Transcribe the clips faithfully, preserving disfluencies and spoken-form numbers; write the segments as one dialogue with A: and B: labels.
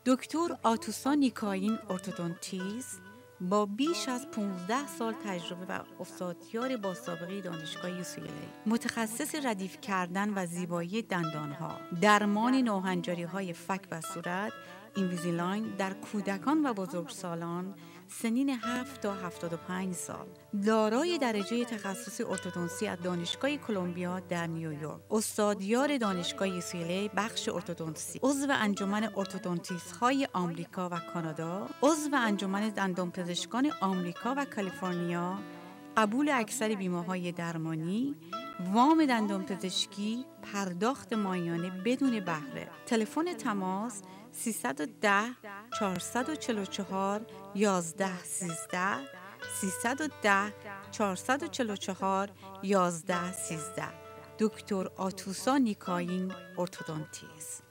A: دکتر آتوسا نیکاین ارتودونتیست با بیش از پانزده سال تجربه و استادیار با سابقه دانشگاه یو سی ال ای، متخصص ردیف کردن و زیبایی دندانها، درمان ناهنجاری‌های فک و صورت، اینویزیلاین در کودکان و بزرگسالان سنین هفت تا هفتاد و پنج سال، دارای درجه تخصص ارتودنسی از دانشگاه کلمبیا در نیویورک، استادیار دانشگاه یو سی ال ای بخش ارتودنسی، عضو انجمن ارتودنتیست‌های آمریکا و کانادا، عضو انجمن دندانپزشکان آمریکا و کالیفرنیا، قبول اکثر بیمه‌های درمانی، وام دندانپزشکی، پرداخت ماهیانه بدون بهره. تلفن تماس سیصد و ده چهارصد و چهل و چهار یازده سیزده سیصد و ده چهارصد و چهل و چهار یازده سیزده. دکتر آتوسا نیکاین ارتودونتیست.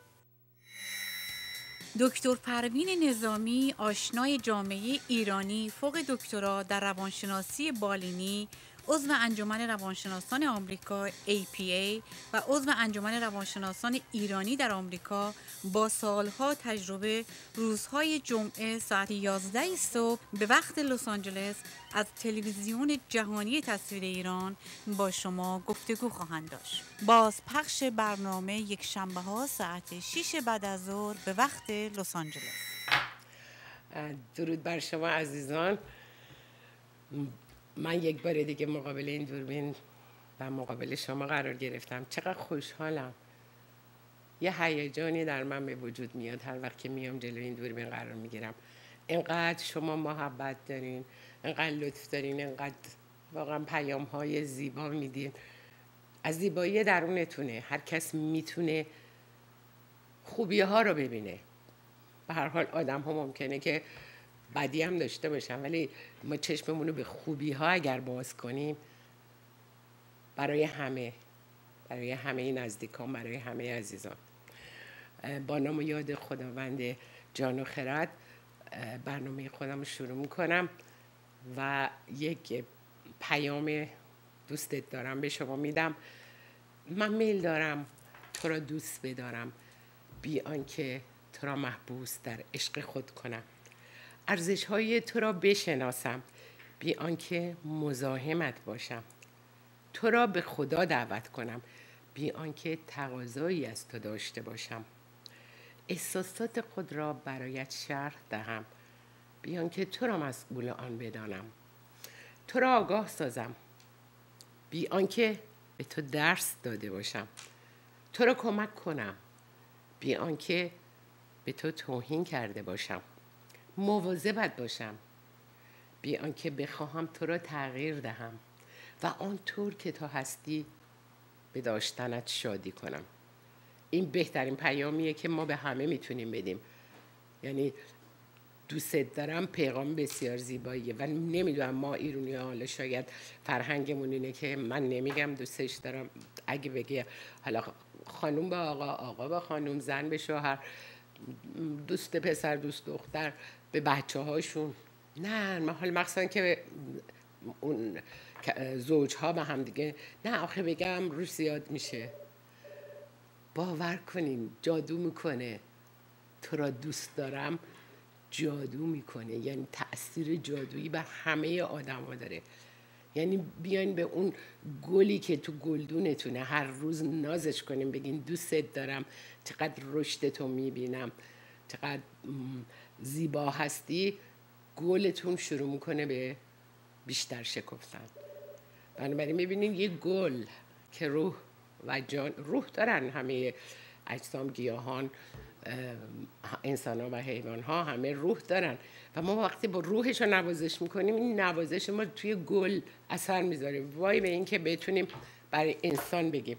A: دکتر پروین نظامی، آشنای جامعه ایرانی، فوق دکترا در روانشناسی بالینی، عضو انجمن روانشناسان آمریکا ای پی ای و عضو انجمن روانشناسان ایرانی در آمریکا، با سالها تجربه، روزهای جمعه ساعت یازده صبح به وقت لس آنجلس از تلویزیون جهانی تصویر ایران با شما گفتگو خواهند داشت. باز پخش برنامه یک شنبه ها ساعت شش بعد از ظهر به وقت لس آنجلس.
B: درود بر شما عزیزان. من یک بار دیگه مقابل این دوربین و مقابل شما قرار گرفتم. چقدر خوشحالم. یه هیجانی در من به وجود میاد هر وقت که میام جلوی این دوربین قرار میگیرم. اینقدر شما محبت دارین، اینقدر لطف دارین، اینقدر واقعا پیام های زیبا میدین. از زیبایی درونتونه. هر کس میتونه خوبی ها رو ببینه. به هر حال آدم ها ممکنه که بدی هم داشته باشن، ولی ما چشممون رو به خوبی ها اگر باز کنیم، برای همه برای همه نزدیکان، برای همه عزیزان، با نام و یاد خداوند جان و خرد برنامه خودم رو شروع میکنم و یک پیام دوستت دارم به شما میدم. من میل دارم تو را دوست بدارم بی آنکه تو را محبوس در عشق خود کنم، ارزش‌های تو را بشناسم بی آنکه مزاحمت باشم، تو را به خدا دعوت کنم بی آنکه تقاضایی از تو داشته باشم، احساسات خود را برایت شرح دهم بی آنکه تو را مسئول آن بدانم، تو را آگاه سازم بی آنکه به تو درس داده باشم، تو را کمک کنم بی آنکه به تو توهین کرده باشم، مواظبت باشم بی آنکه بخواهم تو را تغییر دهم و آنطور که تو هستی به داشتنت شادی کنم. این بهترین پیامیه که ما به همه میتونیم بدیم. یعنی دوست دارم پیغام بسیار زیباییه و نمیدونم ما ایرانی ها حالا شاید فرهنگمون اینه که من نمیگم دوستش دارم، اگه بگی حالا خانوم به آقا، آقا به خانوم، زن به شوهر، دوست پسر دوست دختر به بچه هاشون، نه حال مخصوصا که اون زوجها به هم دیگه، نه آخه بگم روش زیاد میشه. باور کنین جادو میکنه. تو را دوست دارم جادو میکنه، یعنی تأثیر جادویی بر همه آدم ها داره. یعنی بیاین به اون گلی که تو گلدونتونه هر روز نازش کنیم، بگین دوستت دارم، چقدر رشدتو میبینم، چقدر زیبا هستی، گلتون شروع میکنه به بیشتر شکفتن. بنابراین میبینین یه گل که روح و جان، روح دارن همه اجسام، گیاهان، انسان ها و حیوان ها همه روح دارن و ما وقتی با روحش رو نوازش میکنیم، این نوازش ما توی گل اثر میذاره. وای به این که بتونیم برای انسان بگیم.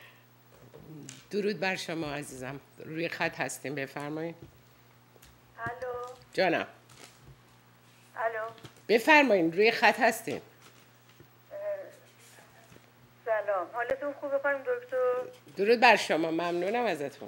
B: درود بر شما عزیزم. روی خط هستیم، بفرمایید.
C: الو
B: جانم.
C: الو
B: بفرمایید، روی خط هستیم.
C: سلام، حالتون خوبه خانم دکتر؟
B: درود بر شما، ممنونم ازتون.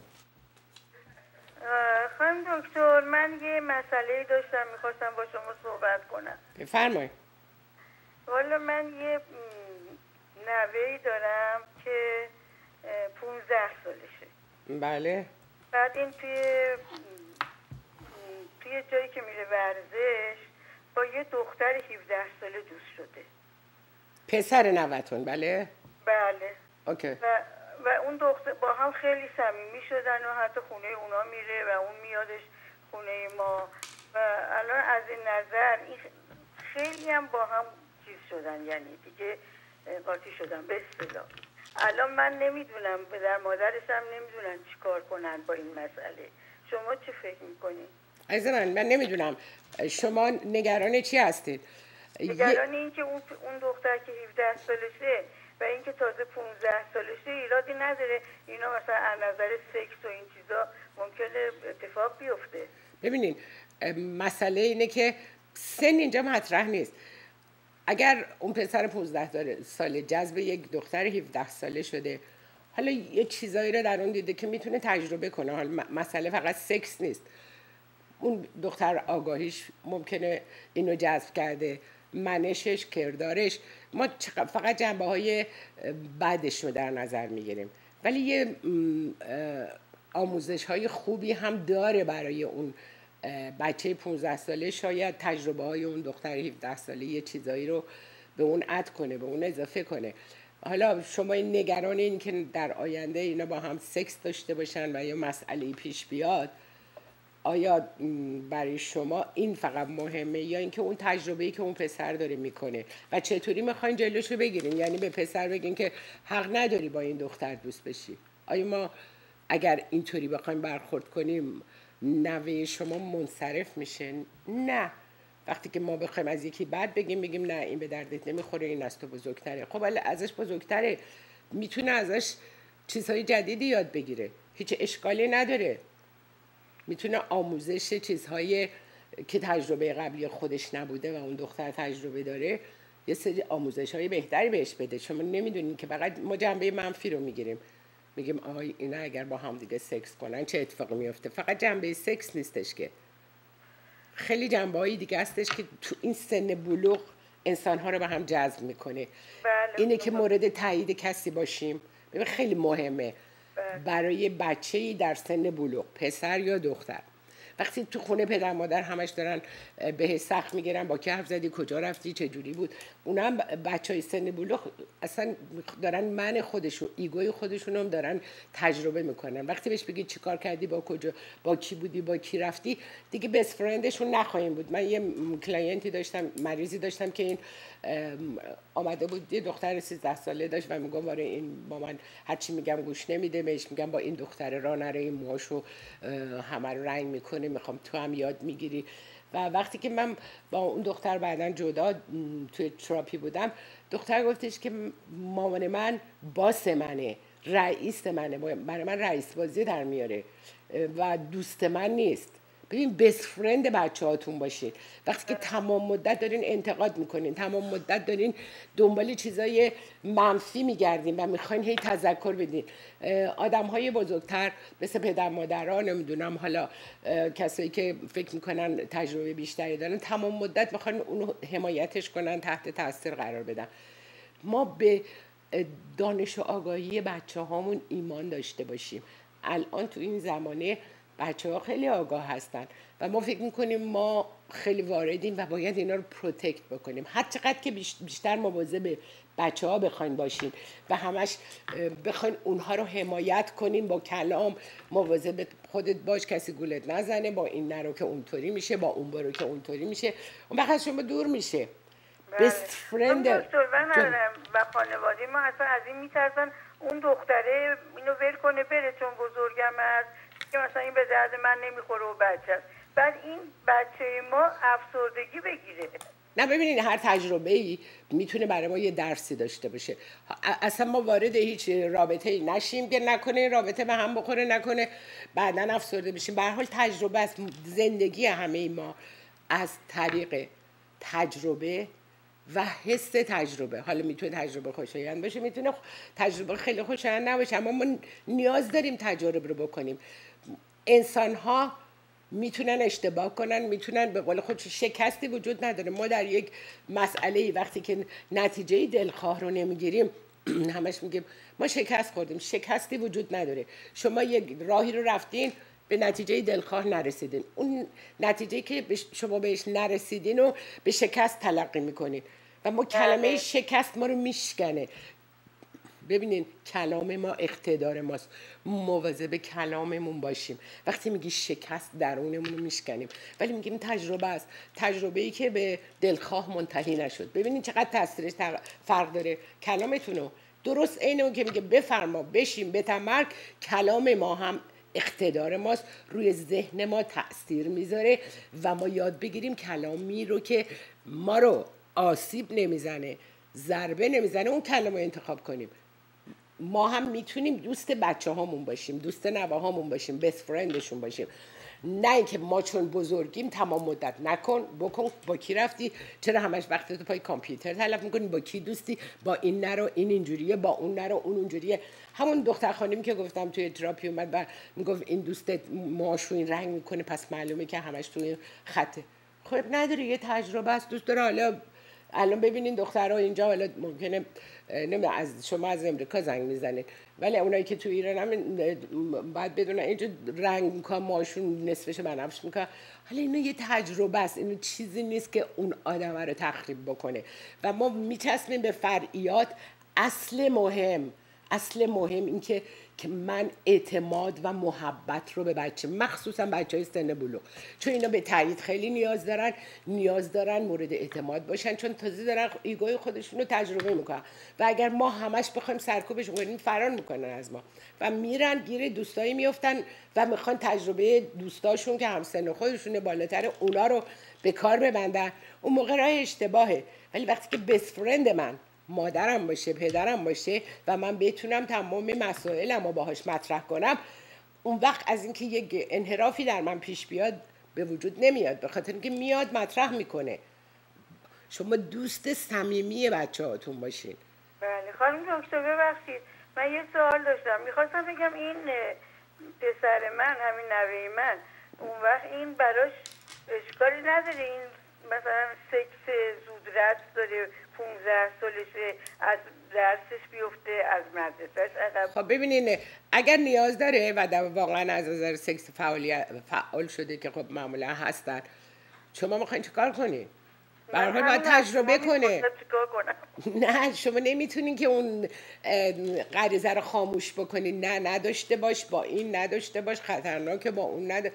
C: خانم دکتر، من یه مسئله داشتم میخواستم با شما صحبت کنم.
B: بفرمایید.
C: والا من یه نوه‌ای دارم که پونزده سالشه.
B: بله.
C: بعد این توی یه جایی که میره ورزش با یه دختر هفده ساله دوست شده.
B: پسر نوتون؟ بله
C: بله.
B: اوکی.
C: و و اون دختر با هم خیلی صمیمی شدن و حتی خونه اونا میره و اون میادش خونه ما و الان از این نظر این خیلی هم با هم چیز شدن، یعنی دیگه قاطی شدن به اصطلاح. الان من نمیدونم، پدر مادرش هم نمیدونن چی کار کنن با این مسئله. شما چه فکر میکنید؟
B: عزیز من من نمیدونم شما نگران چی هستید؟
C: نگران این که اون اون دختر که هفده سالشه و این که تازه پانزده سالشه ایرادی نداره، اینا مثلا از نظر سکس و این چیزا ممکنه اتفاق بیفته.
B: ببینین مسئله اینه که سن اینجا مطرح نیست. اگر اون پسر پانزده ساله جذب یک دختر هفده ساله شده، حالا یه چیزایی رو در اون دیده که میتونه تجربه کنه. حالا مسئله فقط سکس نیست. اون دختر آگاهیش ممکنه اینو جذب کرده، منشش، کردارش. ما فقط جنبه های بعدش رو در نظر میگیریم، ولی یه آموزش های خوبی هم داره برای اون بچه پانزده ساله. شاید تجربه های اون دختر هفده ساله یه چیزایی رو به اون اد کنه، به اون اضافه کنه. حالا شما این نگران این که در آینده اینا با هم سکس داشته باشن و یا مسئله پیش بیاد، آیا برای شما این فقط مهمه یا اینکه اون تجربه‌ای که اون پسر داره میکنه و چطوری میخواین جلوشو بگیرین؟ یعنی به پسر بگین که حق نداری با این دختر دوست بشی. آیا ما اگر اینطوری بخوایم برخورد کنیم نوه شما منصرف میشه؟ نه. وقتی که ما بخوایم از یکی بد بگیم بگیم نه این به دردت نمیخوره، این از تو بزرگتره. خب ولی ازش بزرگتره، میتونه ازش چیزهای جدیدی یاد بگیره، هیچ اشکالی نداره. میتونه آموزش چیزهای که تجربه قبلی خودش نبوده و اون دختر تجربه داره یه سری آموزش های بهتری بهش بده. شما نمیدونین که فقط ما جنبه منفی رو میگیریم، میگیم آهای اینا اگر با هم دیگه سکس کنن چه اتفاقی میفته. فقط جنبه سکس نیستش که، خیلی جنبه های دیگه هستش که تو این سن بلوغ انسانها رو به هم جذب میکنه.
C: بله.
B: اینه که مورد تایید کسی باشیم ببین خیلی مهمه. بله. برای بچه‌ای در سن بلوغ، پسر یا دختر، وقتی تو خونه پدر مادر همش دارن بهش سخت میگیرن با کی حرف زدی، کجا رفتی، چه جوری بود، اونا هم بچهای سن بلوغ اصلا دارن من خودشون، ایگوی خودشون هم دارن تجربه میکنن. وقتی بهش بگی چی کار کردی، با کجا، با کی بودی، با کی رفتی، دیگه بست فرندشون نخواهیم بود. من یه کلاینتی داشتم، مریضی داشتم که این آمده بود، یه دختر سیزده ساله داشت و میگم واره این با من هرچی میگم گوش نمیده، بهش میگم با این دختر راه نره، این موهاشو همه رو رنگ میکنه، میخوام تو هم یاد میگیری. و وقتی که من با اون دختر بعداً جدا توی تراپی بودم، دختر گفتش که مامان من باس منه، رئیس منه، برای من رئیس بازی در میاره و دوست من نیست. ببین بست فرند بچه هاتون باشین. وقتی که تمام مدت دارین انتقاد میکنین، تمام مدت دارین دنبال چیزای منفی میگردین و میخواین هی تذکر بدین. آدم های بزرگتر مثل پدر مادرها، نمیدونم حالا کسایی که فکر میکنن تجربه بیشتری دارن، تمام مدت میخوان اونو حمایتش کنن، تحت تاثیر قرار بدن. ما به دانش و آگاهی بچه هامون ایمان داشته باشیم. الان تو این زمانه بچه ها خیلی آگاه هستن و ما فکر میکنیم ما خیلی واردیم و باید اینا رو پروتکت بکنیم. هر چقدر که بیشتر مواظب بچه ها بخواین باشین و همش بخواین اونها رو حمایت کنین با کلام، مواظب خودت باش کسی گولت نزنه، با این نرو که اونطوری میشه، با اون برو که اونطوری میشه، اون وقت شما دور میشه. بست فرند
C: و خانواده ما اصلا از این میترسن اون دختره اینو ول کنه بره چون بزرگم هست که مثلا این به درد من نمیخوره و بچه هست، بعد این بچه ما افسردگی بگیره.
B: نه ببینید هر تجربه‌ای میتونه برای ما یه درسی داشته باشه. اصلا ما وارد هیچ رابطه‌ای نشیم که نکنه این رابطه به هم بخوره، نکنه بعداً افسرده بشیم. به هر حال تجربه است. زندگی همه ما از طریق تجربه و حس تجربه. حالا میتونه تجربه خوشایند باشه، میتونه تجربه خیلی خوشایند نباشه، اما ما نیاز داریم تجربه رو بکنیم. انسان ها میتونن اشتباه کنن، میتونن به قول خود شکستی وجود نداره. ما در یک مسئله وقتی که نتیجه دلخواه رو نمیگیریم همش میگیم ما شکست خوردیم. شکستی وجود نداره. شما یک راهی رو رفتین، به نتیجه دلخواه نرسیدین. اون نتیجه که شما بهش نرسیدین رو به شکست تلقی میکنین و ما کلمه شکست ما رو میشکنه. ببینین کلام ما اقتدار ماست، مواظب کلاممون باشیم. وقتی میگی شکست درونمون رو میشکنیم، ولی میگیم تجربه است، تجربه ای که به دلخواه منتهی نشد. ببینین چقدر تاثیرش فرق داره. کلامتون رو درست عین اون که میگه بفرما بشین بتمرک، کلام ما هم اقتدار ماست، روی ذهن ما تأثیر میذاره و ما یاد بگیریم کلامی رو که ما رو آسیب نمیزنه، ضربه نمیزنه، اون کلمه انتخاب کنیم. ما هم میتونیم دوست بچه هامون باشیم، دوست نوه هامون باشیم، بست فرندشون باشیم. نه اینکه ما چون بزرگیم تمام مدت نکن بکن، با کی رفتی، چرا همش وقت تو پای کامپیوتر تلف میکنی، با کی دوستی، با این نرو این اینجوریه، با اون نرو اون اونجوریه. همون دختر خانمی که گفتم توی تراپی اومد و میگفت این دوستت موهاشو این رنگ میکنه پس معلومه که همش توی خطه. خب نداره، یه تجربه است، دوست داره. حالا الان ببینین دخترها اینجا حالا ممکنه نمیدونم از شما از امریکا زنگ میزنید، ولی اونایی که تو ایران هم باید بدونن اینجا رنگ میکنن، ماشون نصفش بنفش میکنن. حالا اینو یه تجربه است، اینو چیزی نیست که اون آدم رو تخریب بکنه و ما میچسبیم به فرعیات. اصل مهم اصل مهم این که که من اعتماد و محبت رو به بچه، مخصوصا بچه های سن بلوغ، چون اینا به تایید خیلی نیاز دارن، نیاز دارن مورد اعتماد باشن، چون تازه دارن ایگوی خودشون رو تجربه میکنن و اگر ما همش بخوایم سرکوبشون کنیم فرار میکنن از ما و میرن گیر دوستایی میفتن و میخوان تجربه دوستاشون که هم سن خودشونه بالاتر اونا رو به کار ببندن. اون موقع راه اشتباهه. ولی وقتی که بست فرند من مادرم باشه، پدرم باشه و من بتونم تمام مسائلمو باهاش مطرح کنم، اون وقت از اینکه یک انحرافی در من پیش بیاد به وجود نمیاد، به خاطر اینکه میاد مطرح میکنه. شما دوست صمیمی بچه‌هاتون باشین.
C: بله خانم دکتر ببخشید من یه سوال داشتم، میخواستم بگم این پسر من، همین نوه من، اون وقت این براش اشکالی نداره این مثلا سکس زودرس داره، پونزده سالشه، از درسش بیفته، از مدرسهش عقب.
B: خب ببینین اگر نیاز داره و در واقعا از نظر سکس فعالیت فعال شده که خب معمولا هستن، شما میخواین چیکار کنین؟ به هر حال باید تجربه کنه. نه شما نمیتونین که اون غریزه رو خاموش بکنین. نه نداشته باش، با این نداشته باش، خطرناکه، با اون ند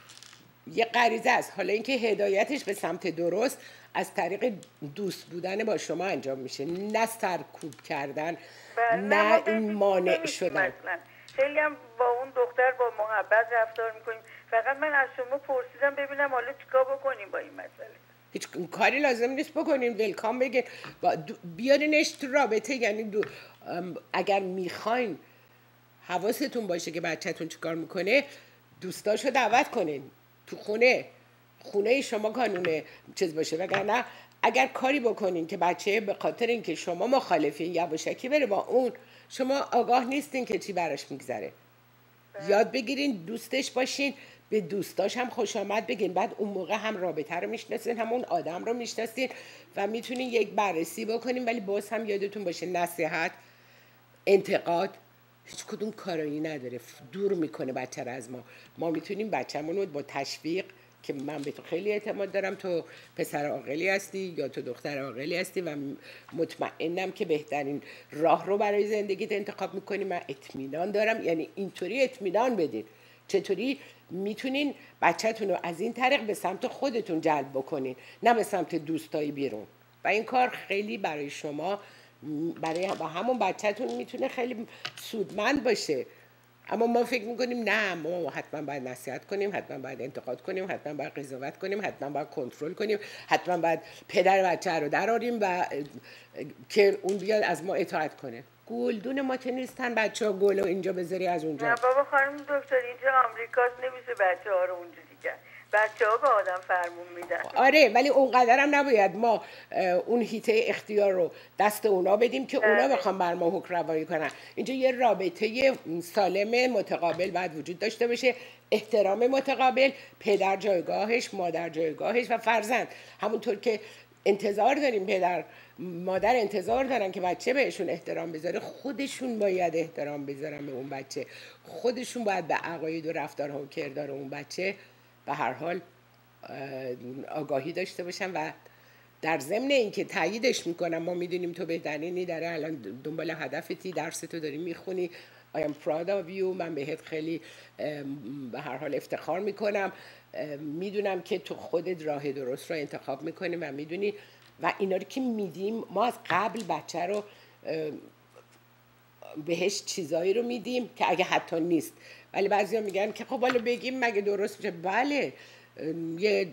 B: یه غریزه است. حالا اینکه هدایتش به سمت درست از طریق دوست بودن با شما انجام میشه، نه سرکوب کردن، نه این مانع شدن.
C: خیلی هم با اون دختر با محبت رفتار میکنیم، فقط من از شما پرسیدم ببینم حالا چیکار بکنیم با این مسئله.
B: هیچ کاری لازم نیست بکنین، ولکام بگین، بیارینش تو رابطه. یعنی دو اگر میخواین حواستون باشه که بچه‌تون چیکار میکنه، دوستاشو دعوت کنین تو خونه، خونه شما قانونه چیز باشه. وگرنه اگر کاری بکنین که بچه به خاطر اینکه شما مخالفین یواشکی بره با اون، شما آگاه نیستین که چی براش میگذره. یاد بگیرین دوستش باشین، به دوستاش هم خوش آمد بگین، بعد اون موقع هم رابطه رو میشناسین، هم اون آدم رو میشناسین و میتونین یک بررسی بکنین. ولی باز هم یادتون باشه نصیحت، انتقاد هیچ کدوم کارایی نداره، دور میکنه بچه رو از ما. ما میتونیم بچه‌مون رو با تشویق، که من به تو خیلی اعتماد دارم، تو پسر عاقلی هستی یا تو دختر عاقلی هستی و مطمئنم که بهترین راه رو برای زندگیت انتخاب میکنی، من اطمینان دارم. یعنی اینطوری اطمینان بدین. چطوری میتونین بچه‌تون رو از این طریق به سمت خودتون جلب بکنین، نه به سمت دوستای بیرون. و این کار خیلی برای شما، برای با همون بچه‌تون میتونه خیلی سودمند باشه. اما ما فکر میکنیم نه، ما حتما باید نصیحت کنیم، حتما باید انتقاد کنیم، حتما باید قضاوت کنیم، حتما باید کنترل کنیم، حتما باید پدر بچه رو دراریم و که اون بیاد از ما اطاعت کنه. گلدون ما که نیستن بچه ها گل و اینجا بذاری از اونجا.
C: نه بابا خانم دکتر، اینجا آمریکاست، نمیشه بچه ها رو اونجوری کرد. بچه ها به آدم فرمون میدن.
B: آره ولی اونقدر هم نباید ما اون هیته اختیار رو دست اونا بدیم که اونا بخوام بر ما حکم روایی کنن. اینجا یه رابطه سالم متقابل باید وجود داشته باشه، احترام متقابل، پدر جایگاهش، مادر جایگاهش و فرزند. همونطور که انتظار داریم پدر مادر انتظار دارن که بچه بهشون احترام بذاره، خودشون باید احترام بذارن به اون بچه، خودشون باید به عقاید و رفتارها و کردار اون بچه به هر حال آگاهی داشته باشن و در ضمن اینکه تاییدش میکنم، ما میدونیم تو بهترینی داره، الان دنبال هدفتی، درس تو داری میخونی، I am proud of you، من بهت خیلی به هر حال افتخار میکنم، میدونم که تو خودت راه درست رو انتخاب میکنی و میدونی و اینا رو که میدیم، ما از قبل بچه رو بهش چیزایی رو میدیم که اگه حتی نیست، ولی بعضیا میگن که خب حالا بگیم مگه درست میشه. بله، یه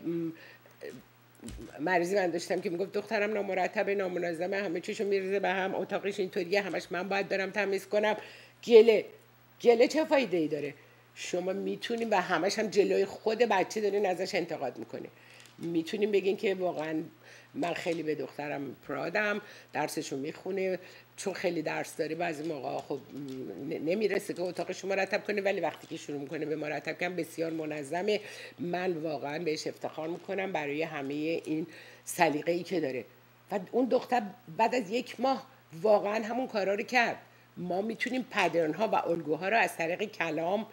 B: مریضی من داشتم که میگفت دخترم نامرتبه، نامنظمه، همه چیشو میریزه به هم، اتاقش اینطوریه، همش من باید برم تمیز کنم. گله گله چه فایده ای داره؟ شما میتونیم و همش هم جلوی خود بچه دارین ازش انتقاد میکنه، میتونیم بگین که واقعا من خیلی به دخترم پرادم، درسشو میخونه، چون خیلی درس داره بعضی موقع خب نمیرسه که اتاقشو مرتب کنه، ولی وقتی که شروع میکنه به مرتب کردن بسیار منظمه. من واقعا بهش افتخار میکنم برای همه این سلیقه‌ای که داره. و اون دختر بعد از یک ماه واقعا همون کارا رو کرد. ما میتونیم پدرن ها و الگوها رو از طریق کلام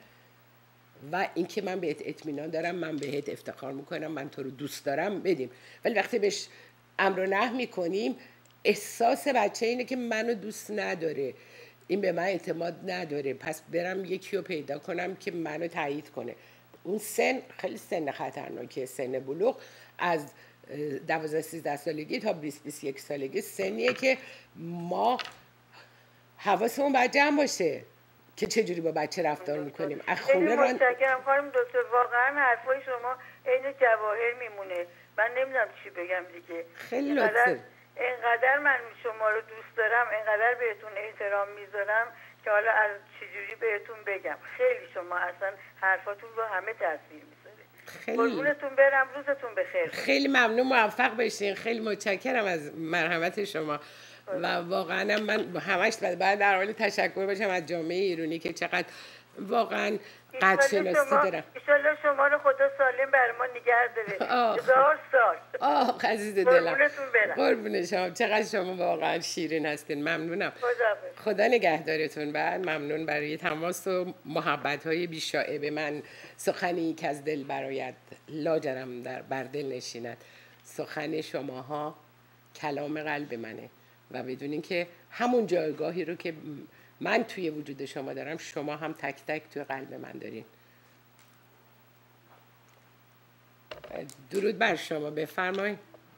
B: و اینکه من بهت اطمینان دارم، من بهت افتخار میکنم، من تو رو دوست دارم بدیم، ولی وقتی بهش امر و نهی میکنیم، احساس بچه اینه که منو دوست نداره، این به من اعتماد نداره، پس برم یکی رو پیدا کنم که منو تایید کنه. اون سن خیلی سن خطرناکه، سن بلوغ از دوازده سیزده سالگی تا بیست بیست و یک سالگی سنیه که ما حواسمون باید جمع باشه که چجوری با بچه رفتار میکنیم. از
C: خیلی متشکرم خانم دکتر، واقعا حرفای شما عین جواهر میمونه، من نمیدونم چی بگم دیگه.
B: خیلی لطفه.
C: اینقدر من شما رو دوست دارم، اینقدر بهتون احترام میذارم که حالا از چجوری بهتون بگم. خیلی شما اصلا حرفاتون رو همه تاثیر میذاره. قربونتون برم، روزتون بخیر.
B: خیلی ممنون، موفق بشین. خیلی متشکرم از مرحمت شما و واقعا من همش بعد در حال تشکر باشم از جامعه ایرانی که چقدر واقعا قدر شناسی دارم.
C: ایشالله شما رو خدا سالم بر ما نگه داره هزار سال.
B: آه عزیز دلم،
C: قربونتون برم.
B: قربون شما، چقدر شما واقعا شیرین هستین. ممنونم.
C: خدا,
B: خدا نگهدارتون. بعد ممنون برای تماس و محبت های بی‌شائبه من. سخنی که از دل برآید لاجرم در بر دل نشیند. سخن شماها کلام قلب منه و بدونین که همون جایگاهی رو که من توی وجود شما دارم، شما هم تک تک توی قلب من دارین. درود بر شما، بفرمایید.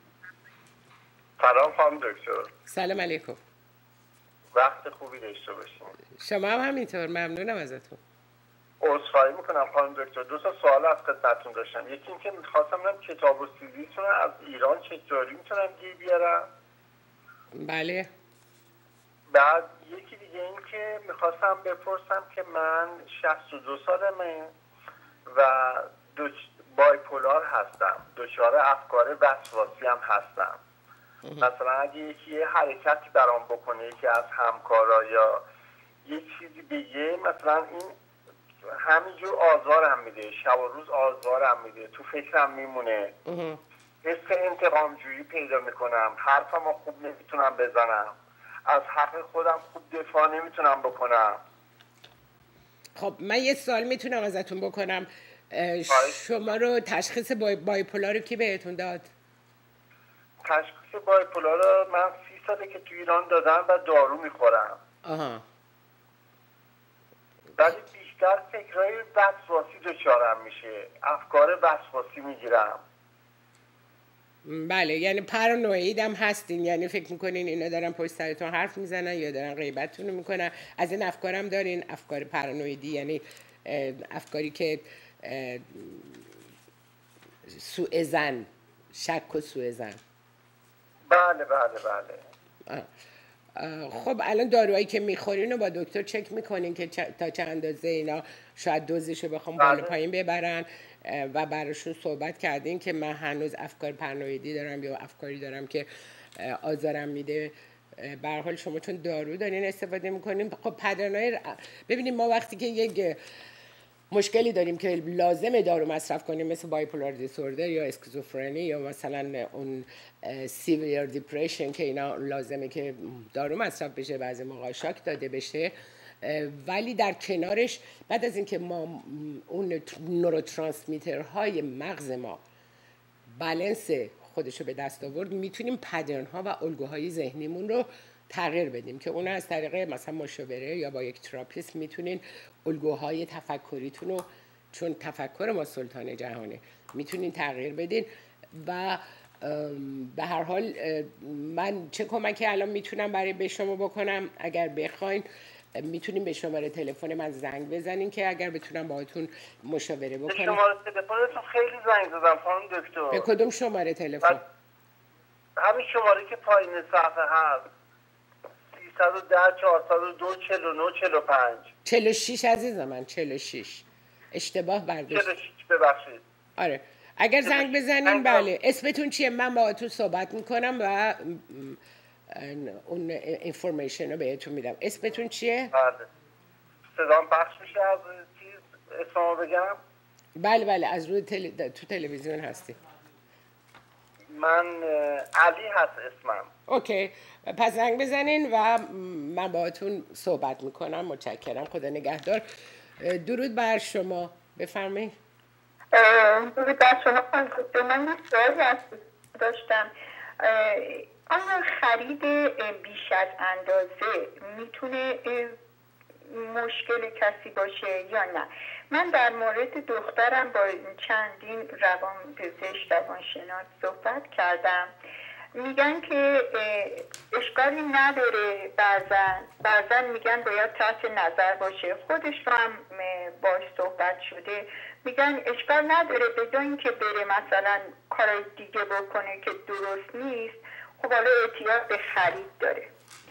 D: سلام خانم دکتر.
B: سلام علیکم.
D: وقت خوبی داشته باشین.
B: شما هم همینطور، ممنونم ازتون.
D: عذرخواهی میکنم خانم دکتر، دو تا سوال از خدمتتون داشتم. یکی اینکه میخواستم ببینم کتاب و سیدیتون از ایران چطوری میتونم گیر بیارم؟
B: بله.
D: بعد یکی دیگه این که میخواستم بپرسم که من شصت و دو سالمه و بایپولار هستم، دچار افکار وسواسی هم هستم. مثلا اگه یکی یه حرکتی برام بکنه، یکی از همکارا یا یه چیزی بگه، مثلا این همینجور آزارم میده، شب و روز آزارم میده، تو فکرم میمونه، حس انتقام جویی پیدا میکنم، حرفمو خوب نمیتونم بزنم، از حق خودم خوب دفاع نمیتونم بکنم.
B: خب من یه سوال میتونم ازتون بکنم؟ شما رو تشخیص بای بایپولار رو کی بهتون داد؟
D: تشخیص بایپولار رو من سی ساله که تو ایران دادن و دارو میخورم.
B: آها.
D: ولی بیشتر فکرهای وسواسی دچارم میشه، افکار وسواسی میگیرم.
B: بله، یعنی پارانوید هم هستین، یعنی فکر میکنین اینا دارن پشت سرتون حرف میزنن یا دارن غیبتتون میکنن. از این افکار هم دارین، افکار پارانویدی، یعنی افکاری که سوء ظن، شک و سوء ظن.
D: بله بله بله.
B: خب الان داروهایی که میخورین رو با دکتر چک میکنین که تا چه اندازه اینا شاید دوزشو بخوام بالا پایین ببرن و براشون صحبت کردین که من هنوز افکار پارانویدی دارم یا افکاری دارم که آزارم میده. به هر حال شما چون دارو دارین استفاده میکنین، خب پدرنای ببینید ما وقتی که یک مشکلی داریم که لازمه دارو مصرف کنیم مثل بایپولار دیسوردر یا اسکیزوفرنی یا مثلا اون سیویر دیپرشن که اینا لازمه که دارو مصرف بشه، بعضی موقع شاک داده بشه، ولی در کنارش بعد از اینکه ما اون نوروترانسمیترهای مغز ما بالانس خودشو به دست آورد، میتونیم پدرن ها و الگوهای ذهنیمون رو تغییر بدیم که اون از طریق مثلا مشاوره یا با یک تراپیست میتونین الگوهای تفکریتون رو، چون تفکر ما سلطان جهانه، میتونین تغییر بدین. و به هر حال من چه کمکی الان میتونم برای به شما بکنم؟ اگر بخواین میتونیم به شماره تلفن من زنگ بزنین که اگر بتونم باهاتون مشاوره بکنم.
D: به شماره تلفنتون خیلی زنگ زدم خانم دکتر.
B: به کدوم شماره تلفن؟
D: همین شماره که پایین صفحه هست، سیصد و ده چهارصد و دو چهل و نه چهل و پنج.
B: چهل و شش عزیزم من، چهل و شش. اشتباه برداشت.
D: چهل و شش ببخشید.
B: آره. اگر زنگ بزنین بله. اسمتون چیه؟ من باهاتون صحبت میکنم و اون اینفورمیشن رو بهتون میدم. اسمتون چیه؟
D: بله. صدام پخش میشه از چیز اسمو بگم؟
B: بله بله از روی تل... تو تلویزیون هستی.
D: من علی هست اسمم.
B: اوکی. پس زنگ بزنین و من باهاتون صحبت میکنم. متشکرم. خدا نگهدار. درود بر شما. بفرمایید.
E: درود بر شما. من یه سوالی داشتم. آیا خرید بیش از اندازه میتونه مشکل کسی باشه یا نه؟ من در مورد دخترم با چندین روان پزشک روانشناس صحبت کردم، میگن که اشکالی نداره، بعضن بعضن میگن باید تحت نظر باشه. خودش رو هم باش صحبت شده، میگن اشکال نداره به جای اینکه بره مثلا کارای دیگه بکنه که درست نیست، خب حالا احتیاج به خرید داره.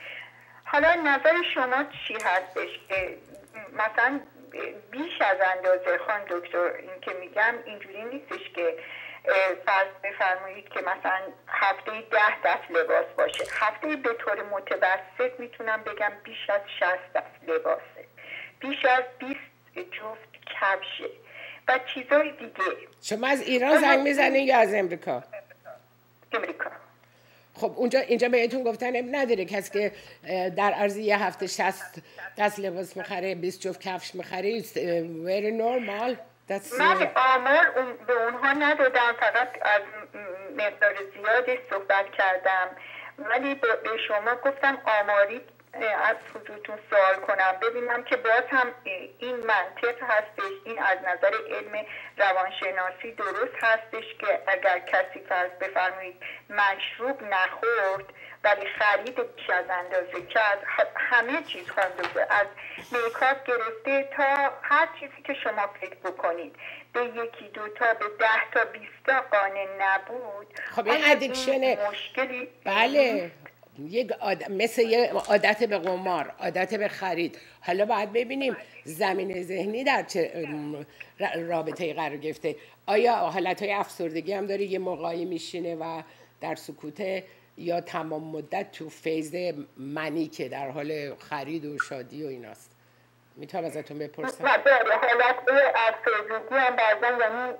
E: حالا نظر شما چی هستش که مثلا بیش از اندازه خانم دکتر این که میگم اینجوری نیستش که فرض بفرمایید که مثلا هفته ده دست لباس باشه، هفته به طور متوسط میتونم بگم بیش از شصت دست لباسه، بیش از بیست جفت کفشه و چیزای دیگه.
B: شما از ایران زنگ میزنین یا از امریکا؟
E: امریکا.
B: خب اونجا اینجا بهتون گفتن اب نداره کسی که در عرض یه هفته شصت دست لباس میخره، بیست جفت کفش میخره. very normal.
E: من آمار اون به اونها ندادم، فقط از مقدار زیادی صحبت کردم، ولی به شما گفتم آماری از حضورتون سوال کنم ببینم که باز هم این منطق هستش، این از نظر علم روانشناسی درست هستش که اگر کسی فرض بفرمایید مشروب نخورد ولی خرید بیش از اندازه کرد، همه چیز خواهد از میکاپ گرفته تا هر چیزی که شما فکر بکنید به یکی دو تا به ده تا بیست تا قانع نبود.
B: خب این ادیکشنه.
E: مشکلی
B: بله یک عادت، مثل یه عادت به قمار، عادت به خرید. حالا باید ببینیم زمین ذهنی در چه رابطه‌ای قرار گرفته. آیا حالتهای افسردگی هم داره، یه موقعی میشینه و در سکوته، یا تمام مدت تو فیز منی که در حال خرید و شادی و ایناست؟ میتونم ازتون بپرسم؟
E: نه داره حالت افسردگی هم بعضا، یعنی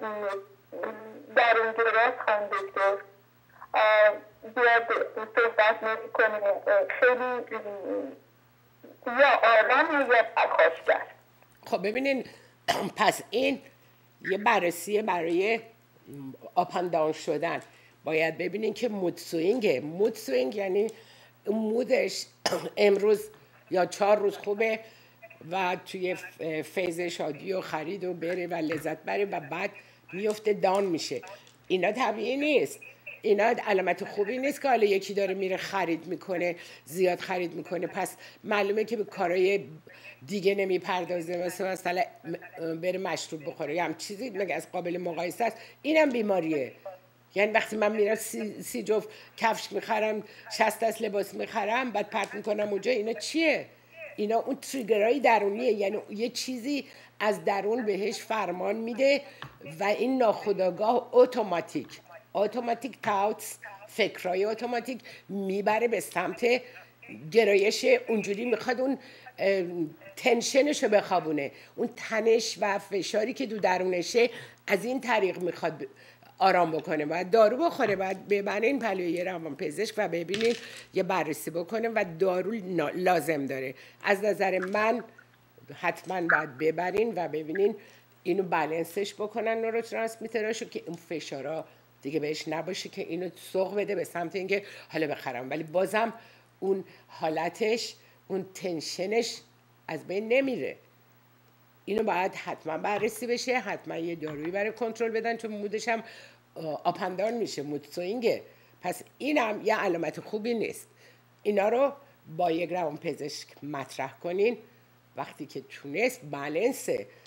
E: در اون گراز خانم دکتر زیاد صحبت نمی کنه، خیلی یا آرام یا پرخاشگر.
B: خب ببینین پس این یه بررسی برای آپاندان شدن. باید ببینین که مود سوینگه. مود سوینگ یعنی مودش امروز یا چهار روز خوبه و توی فیز شادی و خرید و بره و لذت بره و بعد میفته دان میشه. اینا طبیعی نیست، اینا علامت خوبی نیست که حالا یکی داره میره خرید میکنه، زیاد خرید میکنه پس معلومه که به کارهای دیگه نمیپردازه، مثلا مثلا بره مشروب بخوره یا هم چیزی مگه از قابل مقایسه است. اینم بیماریه. یعنی وقتی من میرم سی, سی جفت کفش میخرم، شصت دست لباس میخرم، بعد پرت میکنم اونجا، اینا چیه؟ اینا اون تریگرهای درونیه، یعنی یه چیزی از درون بهش فرمان میده و این ناخودآگاه اتوماتیک اتوماتیک تاوتس، فکرهای اتوماتیک میبره به سمت گرایش اونجوری، میخواد اون تنشنشو بخوابونه، اون تنش و فشاری که دو درونشه از این طریق میخواد آرام بکنه. باید دارو بخوره، باید ببرین پلوی روان پزشک و ببینین یه بررسی بکنه و دارو لازم داره. از نظر من حتما باید ببرین و ببینین اینو بالانسش بکنن نوروترانسمیتراشو که اون فشارا دیگه بهش نباشه که اینو سوق بده به سمت اینکه حالا بخرم، ولی بازم اون حالتش، اون تنشنش از بین نمیره. اینو باید حتما بررسی بشه، حتما یه دارویی برای کنترل بدن چون مودش هم آپندان میشه، مود سوینگه. پس اینم یه علامت خوبی نیست. اینا رو با یک روان پزشک مطرح کنین. وقتی که تونست بالانس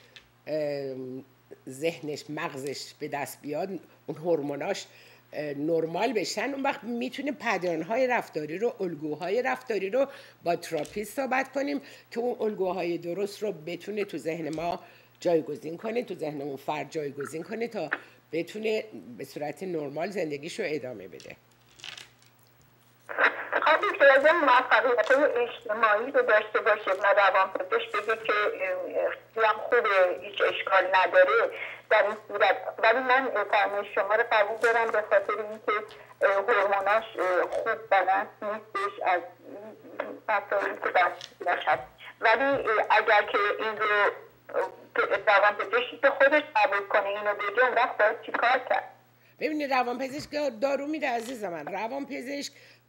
B: ذهنش، مغزش به دست بیاد، اون هورموناش نرمال بشن، اون وقت میتونه پدرن‌های رفتاری رو، الگوهای رفتاری رو با تراپیست صحبت کنیم که اون الگوهای درست رو بتونه تو ذهن ما جایگزین کنه، تو ذهن اون فرد جایگزین کنه تا بتونه به صورت نرمال زندگیشو ادامه بده.
E: خواهی که از این موفقیت اجتماعی رو داشته باشه و روانپزشک بگه که خیلی هم خوبه، هیچ اشکال نداره در این صورت. ولی من فرمایش شما رو قبول دارم به خاطر اینکه هورموناش خوب بالانس نیستش از مسائلی که دستش هست. ولی اگر که این رو روانپزشکی که خودش قبول کنه اینو بگه، اون وقت باید چی کار کرد؟
B: ببینید روانپزشک دارو میده عزیز من. روانپزشک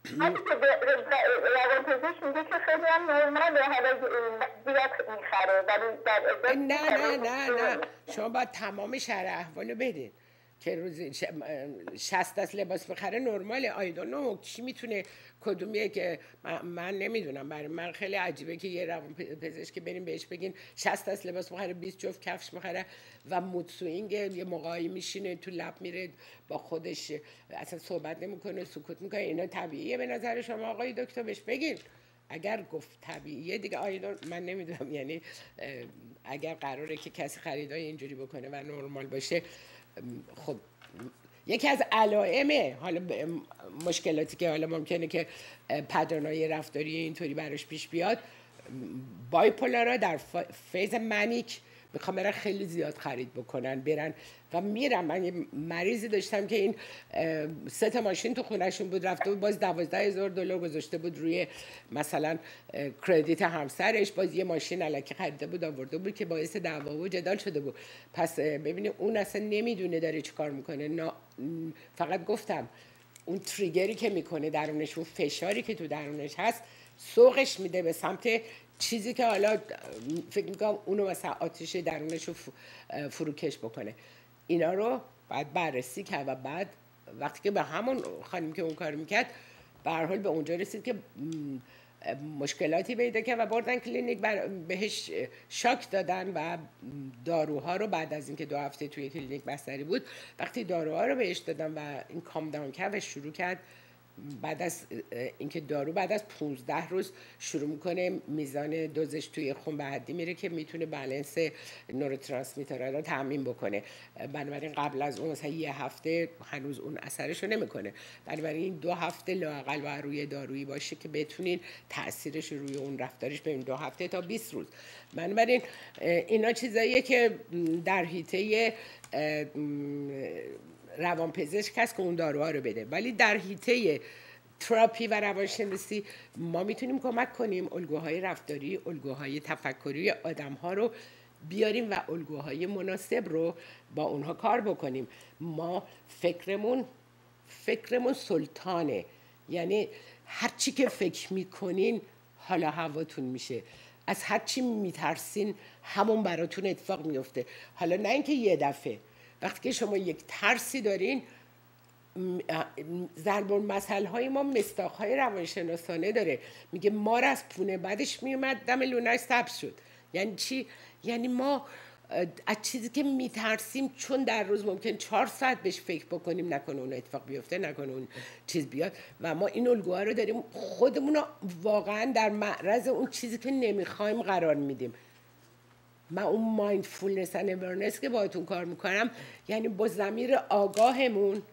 E: روانپزشک میگه که خیلی هم نرماله، حالا زیاد میخره، ولی در
B: نه نه نه نه شما باید تمام شرح احوالو بدین که روزی شصت دست لباس بخره نرماله. آیدون نو کی میتونه کدومیه که من, من نمیدونم. برای من خیلی عجیبه که یه روان پزشک بریم بهش بگین شصت دست لباس بخره، بیست جفت کفش بخره و مود سوینگ یه موقعی میشینه تو لب میره با خودش اصلا صحبت نمیکنه، سکوت میکنه. اینا طبیعیه به نظر شما آقای دکتر؟ بهش بگین. اگر گفت طبیعیه دیگه آیدون من نمیدونم، یعنی اگر قراره که کسی خریدای اینجوری بکنه و نرمال باشه، خب یکی از علائم حالا مشکلاتی که حالا ممکنه که پدرنای رفتاری اینطوری براش پیش بیاد، بایپولارا در فیز منیک میخوام برن خیلی زیاد خرید بکنن، برن و میرن. من یه مریضی داشتم که این سه تا ماشین تو خونهشون بود، رفته بود باز دوازده هزار دلار گذاشته بود روی مثلا کردیت همسرش، باز یه ماشین الکی خریده بود آورده بود که باعث دعوا و جدال شده بود. پس ببینید اون اصلا نمیدونه داره چی کار میکنه. نه فقط گفتم اون تریگری که میکنه درونش، اون فشاری که تو درونش هست سوقش میده به سمت چیزی که حالا فکر میکنم اونو مثلا آتش درونش رو فروکش بکنه. اینا رو باید بررسی کرد و بعد وقتی که به همون خانم که اون کار میکرد به هر حال به اونجا رسید که مشکلاتی پیدا کرد و بردن کلینیک، بهش شاک دادن و داروها رو بعد از اینکه دو هفته توی کلینیک بستری بود، وقتی داروها رو بهش دادن و این کام داون کرد و شروع کرد بعد از اینکه دارو بعد از پانزده روز شروع میکنه میزان دوزش توی خون به حدی میره که میتونه بالانس نوروترانسمیترها رو تامین بکنه. بنابراین قبل از اون مثلا یه هفته هنوز اون اثرش رو نمیکنه. بنابراین دو هفته لااقل باید روی دارویی باشه که بتونین تاثیرش روی اون رفتارش ببینید، دو هفته تا بیست روز. بنابراین اینا چیزاییه که در حیطه روانپزشک هست که اون داروها رو بده، ولی در حیطه تراپی و روانشناسی ما میتونیم کمک کنیم الگوهای رفتاری، الگوهای تفکری آدم‌ها رو بیاریم و الگوهای مناسب رو با اونها کار بکنیم. ما فکرمون فکرمون سلطانه، یعنی هر چی که فکر میکنین حالا هواتون میشه، از هر چی میترسین همون براتون اتفاق میفته. حالا نه اینکه یه دفعه، وقتی که شما یک ترسی دارین، ضرب المثل های ما مصداق های روانشناسانه داره، میگه مار از پونه بعدش میومد دم لونش سبز شد. یعنی چی؟ یعنی ما از چیزی که میترسیم چون در روز ممکن چهار ساعت بهش فکر بکنیم، نکنه اون اتفاق بیفته، نکنه اون چیز بیاد، و ما این الگوها رو داریم خودمون رو واقعا در معرض اون چیزی که نمیخوایم قرار میدیم. من اون مایندفولنس اند اورننس که باهاتون کار میکنم، یعنی با ضمیر آگاهمون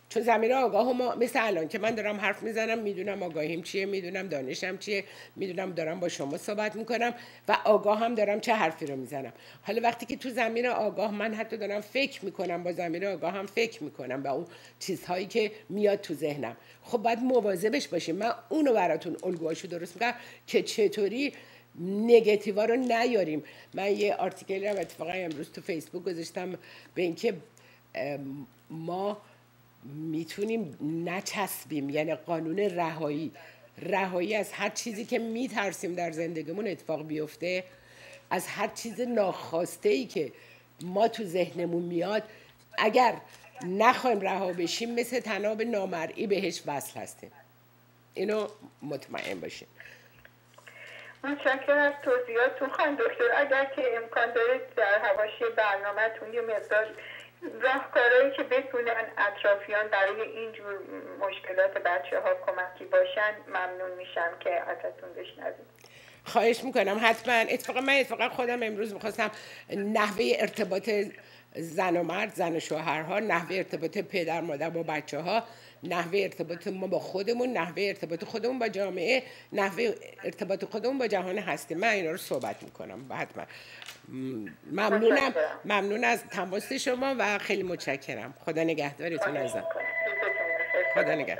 B: چون زمیر آگاه ما مثل الان که من دارم حرف میزنم، میدونم آگاهیم چیه، میدونم دانشم چیه، میدونم دارم با شما صحبت میکنم و آگاه هم دارم چه حرفی رو میزنم. حالا وقتی که تو زمیر آگاه من حتی دارم فکر میکنم، با زمیر آگاه هم فکر میکنم به اون چیزهایی که میاد تو ذهنم، خب باید مواظبش باشیم. من اونو براتون الگوهاشو درست میکنم که چطوری نگاتیوا رو نیاریم. من یه آرتیکلی رو اتفاقا امروز تو فیسبوک گذاشتم به اینکه ما میتونیم نچسبیم، یعنی قانون رهایی رهایی از هر چیزی که میترسیم در زندگیمون اتفاق بیفته، از هر چیز ناخواسته‌ای که ما تو ذهنمون میاد، اگر نخوایم رها بشیم مثل طناب نامرئی بهش وصل هستیم. اینو مطمئن باشیم.
E: متشکرم از توضیحاتتون خانم دکتر. اگر که امکان داره در حواشی برنامه‌تون یه مقدار راهکارهایی که بتونن اطرافیان برای اینجور مشکلات بچه ها کمکی باشن ممنون میشم که ازتون بشنویم.
B: خواهش میکنم حتما. اتفاقا من اتفاقا خودم امروز میخواستم نحوه ارتباط زن و مرد، زن و شوهرها، نحوه ارتباط پدر مادر با بچه ها، نحوه ارتباط ما با خودمون، نحوه ارتباط خودمون با جامعه، نحوه ارتباط خودمون با جهان هستی، من اینا رو صحبت میکنم. حتما ممنونم، ممنون از تماس شما و خیلی متشکرم. خدا نگهدارتون ازم. خدا نگهدار.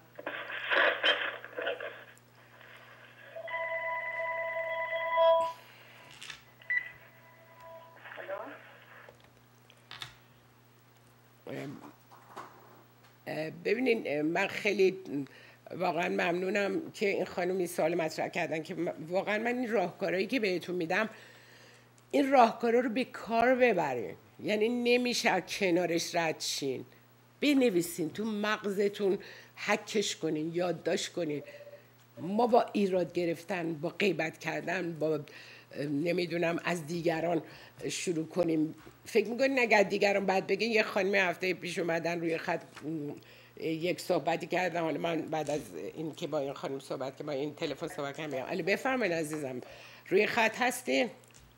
B: ببینین من خیلی واقعا ممنونم که این خانم این سوال مطرح کردن که واقعا من این راهکارهایی که بهتون میدم این راهکارا رو به کار ببرین. یعنی نمیشه کنارش رد شین، بنویسین تو مغزتون، حکش کنین، یادداشت کنین. ما با ایراد گرفتن، با غیبت کردن، با نمیدونم از دیگران شروع کنیم. فکر میکنین اگر دیگران بعد بگین، یه خانم هفته پیش اومدن روی خط یک صحبتی کردن، حالا من بعد از این که با این خانم صحبت که با این تلفن صحبت کردم، علی بفرمایید عزیزم روی خط هستین؟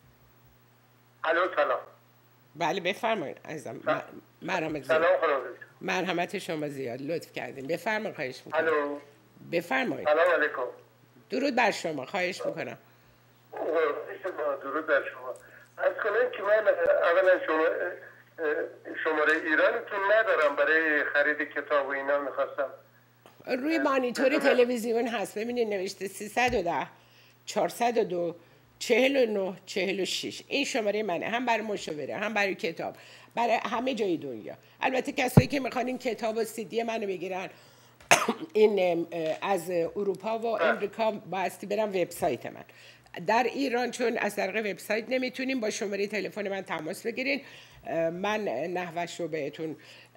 D: الو سلام.
B: بله بفرمایید عزیزم. مرحمت
D: سلام خانم.
B: مرحمت شما زیاد، لطف کردین. بفرمایید، خواهش میکنم.
D: الو
B: بفرمایید.
D: سلام علیکم.
B: درود بر شما، خواهش میکنم.
D: درود بر شما. از کنم که من اولا شما شماره ایرانتون ندارم، برای خرید کتاب و اینا میخواستم.
B: روی مانیتور تلویزیون هست، ببینید نوشته سیصد و ده چهارصد و دو چهل و نه چهل و شش. این شماره منه، هم برای مشاوره، هم برای کتاب، برای همه جای دنیا. البته کسایی که میخوان این کتاب و سی دی منو بگیرن این از اروپا و امریکا بایستی برن وبسایت من. در ایران چون از طریق وبسایت نمیتونیم، با شماره تلفن من تماس بگیرین. من نحوش رو بهتون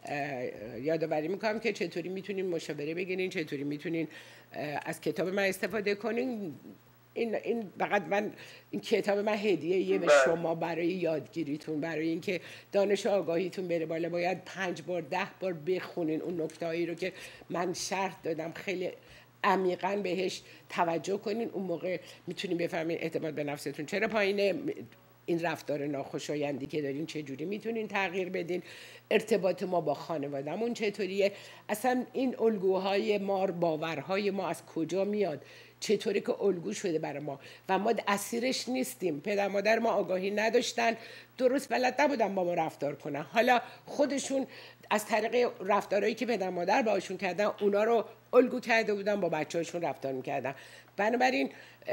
B: یادآوری میکنم که چطوری میتونین مشاوره بگیرین، چطوری میتونین از کتاب من استفاده کنین. این این فقط من این کتاب من هدیه یه به شما برای یادگیریتون، برای اینکه دانش آگاهیتون بره بالا. باید پنج بار ده بار بخونین اون نکتهایی رو که من شرح دادم، خیلی عمیقاً بهش توجه کنین. اون موقع میتونین بفهمین اعتماد به نفستون چرا پایینه، این رفتار ناخوشایندی که دارین چجوری میتونین تغییر بدین، ارتباط ما با خانوادهمون چطوریه، اصلا این الگوهای ما، باورهای ما از کجا میاد، چطوری که الگو شده برای ما و ما اسیرش نیستیم. پدر مادر ما آگاهی نداشتن، درست بلد نبودن با ما رفتار کنن، حالا خودشون از طریق رفتارهایی که پدر مادر باهاشون کردن اونا رو الگو کرده بودن، با بچه‌هاشون رفتار میکردن. بنابراین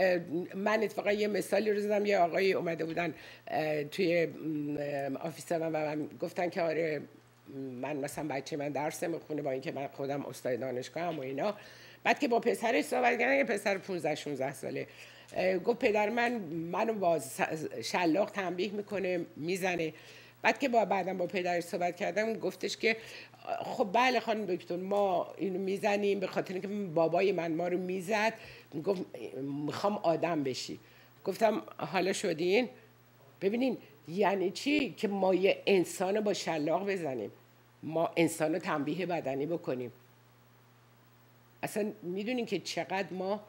B: من اتفاقا یه مثالی رو زدم، یه آقایی اومده بودن توی آفیس من و من گفتن که آره من مثلا بچه من درس میخونه، با اینکه من خودم استاد دانشگاهم و اینا. بعد که با پسرش صحبت کردن، یه پسر پانزده شانزده ساله، گفت پدر من منو با شلاق تنبیه میکنه، میزنه. بعد که با بعدم با پدرش صحبت کردم گفتش که خب بله خانم دکتر ما اینو میزنیم به خاطر اینکه بابای من ما رو میزد، گفت میخوام آدم بشی. گفتم حالا شدین؟ ببینین یعنی چی که ما یه انسان با شلاق بزنیم، ما انسان رو تنبیه بدنی بکنیم. اصلا میدونین که چقدر ما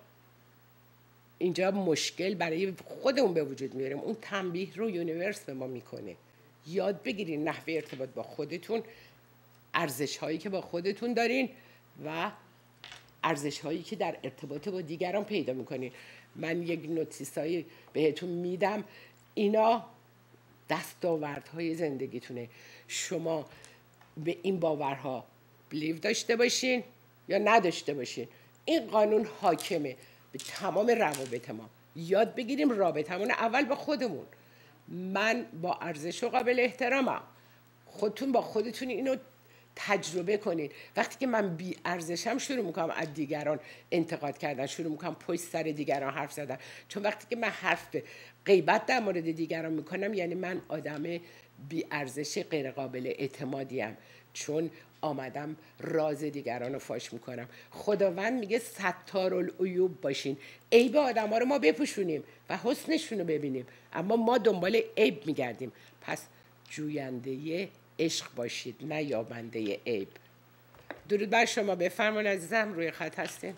B: اینجا مشکل برای خودمون به وجود میاریم. اون تنبیه رو یونیورس به ما میکنه. یاد بگیرین نحوه ارتباط با خودتون ارزش هایی که با خودتون دارین و ارزش هایی که در ارتباط با دیگران پیدا میکنین. من یک نوتیس هایی بهتون میدم، اینا دستاوردهای زندگیتونه. شما به این باورها بلیو داشته باشین یا نداشته باشین، این قانون حاکمه به تمام روابط ما. یاد بگیریم رابطمون اول با خودمون. من با ارزش و قابل احترامم. خودتون با خودتون اینو تجربه کنین. وقتی که من بی ارزشم شروع میکنم از دیگران انتقاد کردن، شروع میکنم پشت سر دیگران حرف زدن. چون وقتی که من حرف غیبت در مورد دیگران میکنم یعنی من آدم بی ارزش غیر قابل اعتمادیم، چون آمدم راز دیگران رو فاش میکنم. خداوند میگه ستارالعیوب باشین، عیب آدم ها رو ما بپوشونیم و حسنشون رو ببینیم، اما ما دنبال عیب میگردیم. پس جوینده عشق باشید نه یابنده عیب. درود بر شما. بفرمایید عزیزم، روی خط هستین.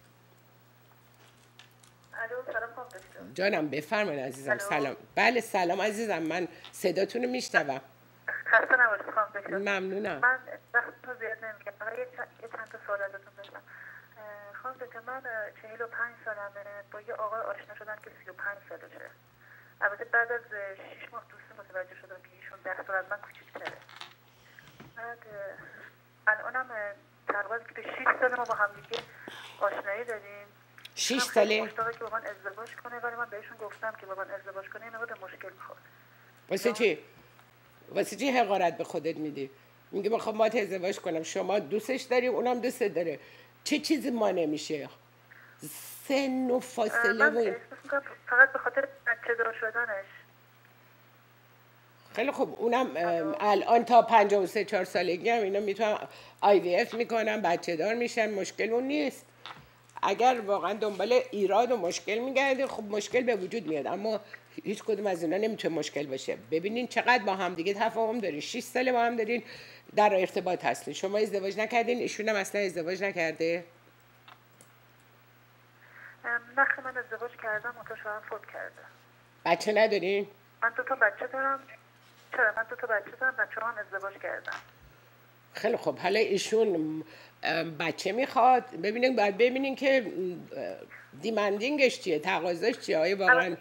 B: جانم بفرمایید عزیزم. سلام. بله سلام عزیزم، من صداتون رو میشنوم.
F: خسته نباشید خانم دکتر.
B: ممنونم.
F: من وقتتون زیاد نمیگم، فقط یه چند تا سوال ازتون داشتم. خانم دکتر من چهل و پنج سالمه، با یه آقای آشنا شدم که سی و پنج سالشه. البته بعد از شش ماه دوستی متوجه شدم که ایشون ده سال از من کوچیک‌تره. بعد الانم تقریبا که به شش سال ما با هم دیگه آشنایی داریم.
B: شش ساله؟
F: مشتاقه که با من ازدواج کنه، ولی من بهشون گفتم که با من ازدواج کنه این مقدار مشکل می‌خوره.
B: واسه چی؟ واسه چی حقارت به خودت میدی؟ میگه میخوام باهات ازدواج کنم، شما دوستش داری اونم دوست داره، چه چیزی مانع میشه؟ سن و فاصله
F: من احساس میکنم فقط به خاطر بچه دار شدنش.
B: خیلی خوب، اونم الان تا پنجاه و سه چهار سالگی هم اینا میتونن آی وی اف میکنن، بچه دار میشن، مشکل اون نیست. اگر واقعا دنبال ایراد و مشکل میگردید خب مشکل به وجود میاد، اما هیچ کدوم از اینا نمیتونه مشکل باشه. ببینین چقدر با هم دیگه تفاهم دارین، شش سال با هم دارین در ارتباط هستین. شما ازدواج نکردین، ایشون هم اصلا ازدواج نکرده؟
F: نه من ازدواج کردم، اون شوهرم فوت کرده.
B: بچه ندارین؟
F: من دو تا بچه دارم. چرا؟ من دو تا بچه دارم، بچه‌ها هم ازدواج کردم.
B: خیلی خوب، حالا ایشون بچه میخواد، ببینین باید ببینین که دیمندینگش چیه، تقاضاش چیه، آیا واقعا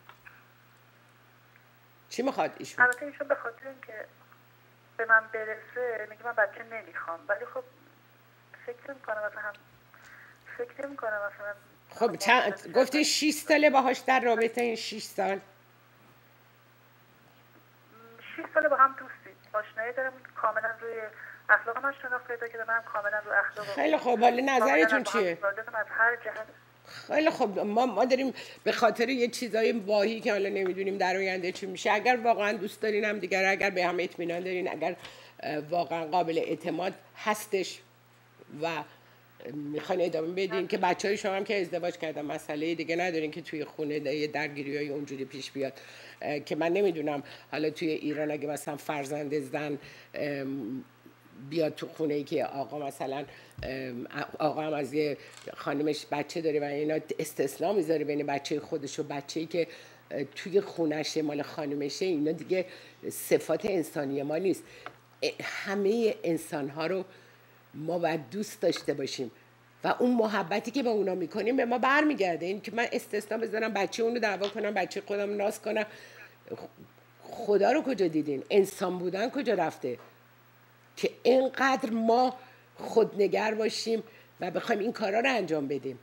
B: چی میخواد ایشون؟
F: البته ایشون به خاطر اینکه به من برسه میگه من بچه نمیخوام، ولی خب فکر میکنم مثلا فکر میکنم مثلا
B: خب چند گفتین شش ساله باهاش در رابطه؟ این شش سال
F: شش ساله با هم دوستیم، آشنایی دارم، کاملا روی اخلاق من شناخت پیدا کرده، منم کاملا روی اخلاق.
B: خیلی خب، حالا نظرتون چیه؟
F: از هر جهت.
B: خیلی خب، ما ما داریم به خاطر یه چیزای واهی که حالا نمیدونیم در آینده چی میشه، اگر واقعا دوست دارین هم دیگر، اگر به هم اطمینان دارین، اگر واقعا قابل اعتماد هستش و میخواین ادامه بدین که بچهای شما هم که ازدواج کردن، مسئله دیگه ندارین که توی خونه یه درگیریای اونجوری پیش بیاد که من نمیدونم حالا توی ایران اگه مثلا فرزند زن بیاد تو خونه ای که آقا مثلا آقا هم از یه خانمش بچه داره و اینا استثناء میذاره بین بچه خودش و بچه‌ای که توی خونشه مال خانمشه، اینا دیگه صفات انسانی ما نیست. همه انسان ها رو ما باید دوست داشته باشیم و اون محبتی که با اونا میکنیم به ما برمیگرده. این که من استثناء بذارم بچه اونو دعوا کنم، بچه خودم ناز کنم، خدا رو کجا دیدین؟ انسان بودن کجا رفته که اینقدر ما خودنگر باشیم و بخوایم این کارا رو انجام بدیم؟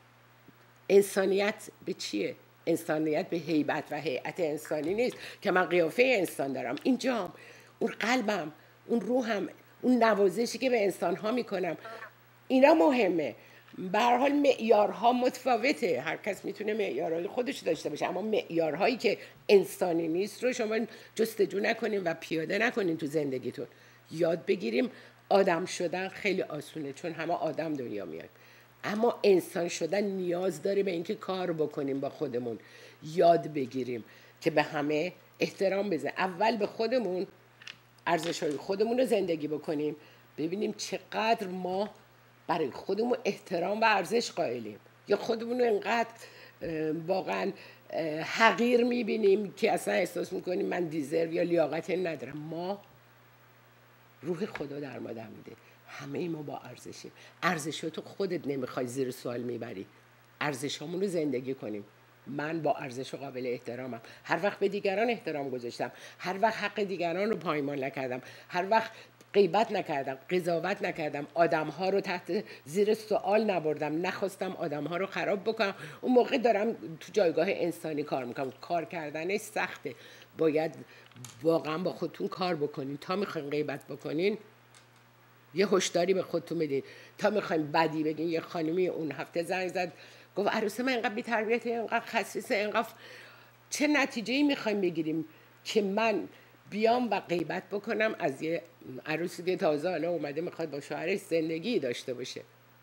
B: انسانیت به چیه؟ انسانیت به هیبت و هیئت انسانی نیست که من قیافه انسان دارم، اینجام، اون قلبم، اون روحم، اون نوازشی که به انسان‌ها میکنم، اینا مهمه. به هر حال معیارها متفاوته، هر کس میتونه معیارهای خودش داشته باشه، اما معیارهایی که انسانی نیست رو شما جستجو نکنین و پیاده نکنین تو زندگیتون. یاد بگیریم آدم شدن خیلی آسونه، چون همه آدم دنیا میاد، اما انسان شدن نیاز داره به اینکه کار بکنیم با خودمون، یاد بگیریم که به همه احترام بذاریم، اول به خودمون، ارزش‌های خودمون رو زندگی بکنیم، ببینیم چقدر ما برای خودمون احترام و ارزش قائلیم یا خودمون رو انقدر واقعا حقیر میبینیم که اصلا احساس میکنیم من دیزرو یا لیاقت ندارم. ما روح خدا در ما دم میده. همه ما با ارزشیم. ارزشاتو خودت نمیخوای زیر سوال میبری. ارزشامون رو زندگی کنیم. من با ارزش و قابل احترامم. هر وقت به دیگران احترام گذاشتم، هر وقت حق دیگران رو پایمال نکردم، هر وقت غیبت نکردم، قضاوت نکردم، آدم‌ها رو تحت زیر سوال نبردم، نخواستم آدم‌ها رو خراب بکنم، اون موقع دارم تو جایگاه انسانی کار میکنم. کار کردنش سخته. باید واقعا با خودتون کار بکنین. تا میخواین غیبت بکنین یه هشداری به خودتون بدین. تا میخواین بدی بگین. یه خانمی اون هفته زنگ زد گفت عروس من اینقدر بی‌تربیته، اینقدر خسیسه، اینقدر چه نتیجه‌ای میخوایم بگیریم که من بیام و غیبت بکنم از یه عروسی که تازه حالا اومده میخواد با شوهرش زندگی داشته باشه.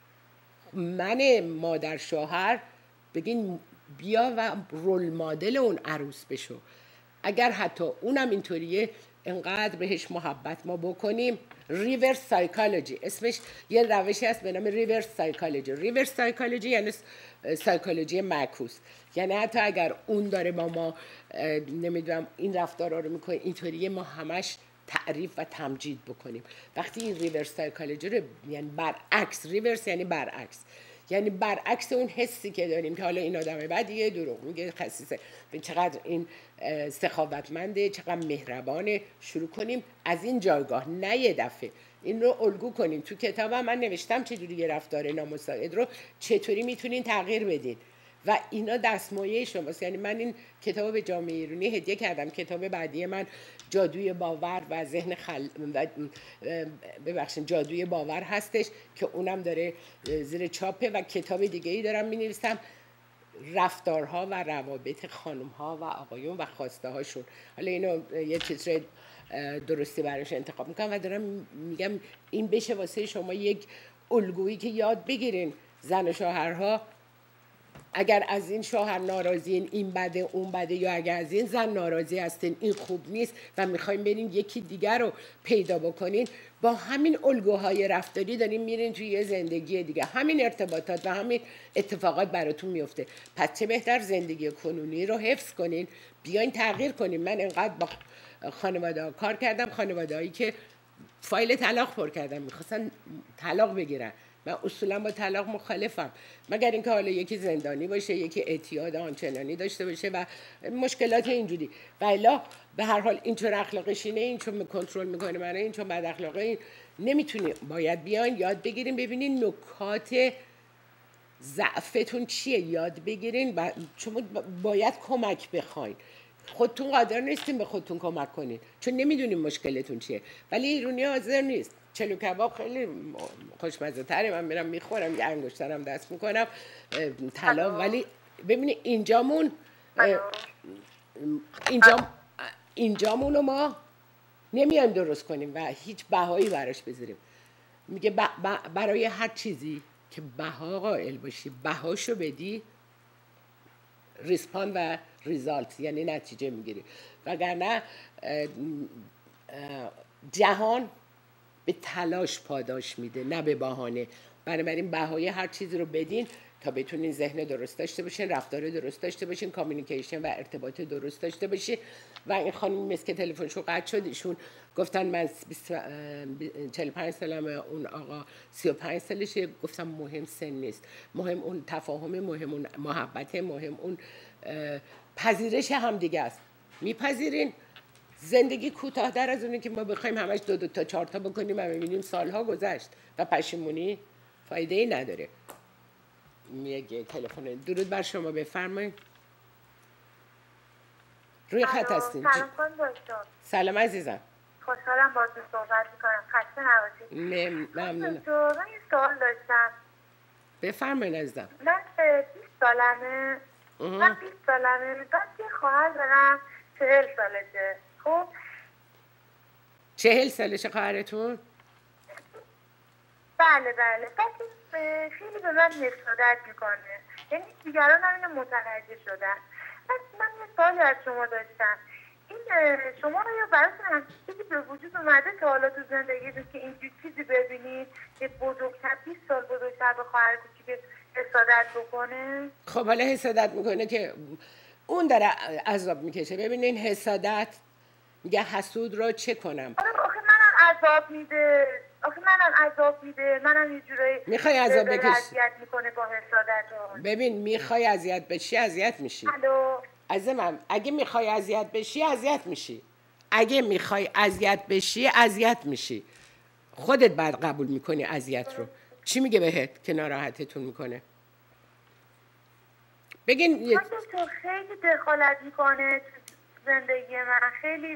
B: من مادر شوهر بگین بیا و رول مدل اون عروس بشو. اگر حتی اونم اینطوریه انقدر بهش محبت ما بکنیم. ریورس سایکولوژی اسمش یه روشی هست به نام ریورس سایکولوژی. ریورس سایکولوژی یعنی سایکولوژی معکوس. یعنی حتی اگر اون داره با ما نمیدونم این رفتارا رو میکنه اینطوریه، ما همش تعریف و تمجید بکنیم. وقتی این ریورس سایکولوژی رو یعنی برعکس، ریورس یعنی برعکس، یعنی برعکس اون حسی که داریم که حالا این آدم بدیه، دروغ میگه، خسیسه، چقدر این سخاوتمنده، چقدر مهربانه، شروع کنیم از این جایگاه. نه یه دفعه این رو الگو کنیم. تو کتابم من نوشتم چجوری یه رفتار نامساعد رو چطوری میتونین تغییر بدین و اینا دستمایه شماست. یعنی من این کتاب به جامعه ایرانی هدیه کردم. کتاب بعدی من جادوی باور و ذهن خل ببخشید جادوی باور هستش که اونم داره زیر چاپه و کتاب دیگه ای دارم می‌نویسم رفتارها و روابط خانم‌ها و آقایون و خواسته هاشون. حالا اینو یه چیز درستی براش انتخاب میکنم و دارم میگم این بشه واسه شما یک الگویی که یاد بگیرین. زن و شوهرها اگر از این شوهر ناراضین این بده اون بده، یا اگر از این زن ناراضی هستین این خوب نیست و میخوایم برین یکی دیگر رو پیدا بکنین، با همین الگوهای رفتاری دارین میرین توی یه زندگی دیگه. همین ارتباطات و همین اتفاقات براتون میفته. پس چه بهتر زندگی کنونی رو حفظ کنین، بیاین تغییر کنین. من انقدر با خانواده ها کار کردم، خانواده هایی که فایل طلاق پر کردن، میخواستن طلاق بگیرن. من اصولا با طلاق مخالفم، مگر اینکه حالا یکی زندانی باشه، یکی اعتیاد آنچنانی داشته باشه و مشکلات اینجوری. و الا به هر حال این چون اخلاقش اینه، این چون کنترل میکنه منو، این چون بد اخلاقه، این نمیتونی. باید بیاین یاد بگیرین، ببینین نکات ضعفتون چیه، یاد بگیرین و شما باید کمک بخواین. خودتون قادر نیستین به خودتون کمک کنین چون نمیدونین مشکلتون چیه. ولی ایرانی حاضر نیست. چلو کباب خیلی خوشمزه تره، من میرم میخورم، یه انگشترم دست میکنم طلا. ولی ببینید اینجامون اینجا اینجامون رو ما نمیایم درست کنیم و هیچ بهایی براش بذاریم. میگه برای هر چیزی که بها قائل باشی، بهاشو بدی، ریسپان و ریزالت یعنی نتیجه میگیری. وگرنه جهان به تلاش پاداش میده نه به بهانه. بنابراین بهای هر چیزی رو بدین تا بتونین ذهن درست داشته باشین، رفتار درست داشته باشین، کامیونیکیشن و ارتباط درست داشته باشین. و این خانم مثل که تلفنشون قطع شد، ایشون گفتن من چهل و پنج سالمه، اون آقا سی و پنج سالشه. گفتم مهم سن نیست، مهم اون تفاهم، مهم اون محبت، مهم اون پذیرش هم دیگه است. میپذیرین زندگی کوتاه‌تر از اونه که ما بخوایم همش دو دو تا چهار تا بکنیم و ببینیم سالها گذشت و پشیمونی فایده ای نداره. میگه تلفن. درود بر شما، بفرمایید. روی خط هستین.
F: سلام خانم دکتر.
B: سلام عزیزم.
F: خوشحالم باهاتون صحبت می‌کنم. خسته نباشید.
B: ممنونم.
F: دکتر من یه سوال داشتم.
B: بفرمایید عزیزم.
F: من بیست سالمه. من بیست سالمه. بعد یه خواهر دارم چهل سالشه. خب
B: چهل سالشه خواهرتون؟
F: بله بله. بعد خیلی به من حسادت میکنه، یعنی دیگران هم اینو متوجه شدن. بعد من یه سوالی از شما داشتم. این شما رو یا براتون چیزی به وجود اومده که حالا تو زندگیتون که اینجور چیزی ببینید که بزرگتر بیست سال بزرگتر به خواهر کوچیک حسادت بکنه؟
B: خب حالا حسادت میکنه که اون داره عذاب میکشه. ببینین حسادت میگه حسود را چه کنم.
F: آره آخه منم عذاب میده، آخه منم عذاب میده، منم یه جورایی
B: میخوای عذاب بکشی؟
F: اذیت میکنه با حسادت.
B: ببین میخوای اذیت بشی اذیت میشی.
F: الو
B: عزیزم اگه میخوای اذیت بشی اذیت میشی. اگه میخوای اذیت بشی اذیت میشی. خودت بعد قبول میکنی اذیت رو. چی میگه بهت که ناراحتتون میکنه؟ بگین یه...
F: تو خیلی دخالت میکنه تو زندگی من، خیلی.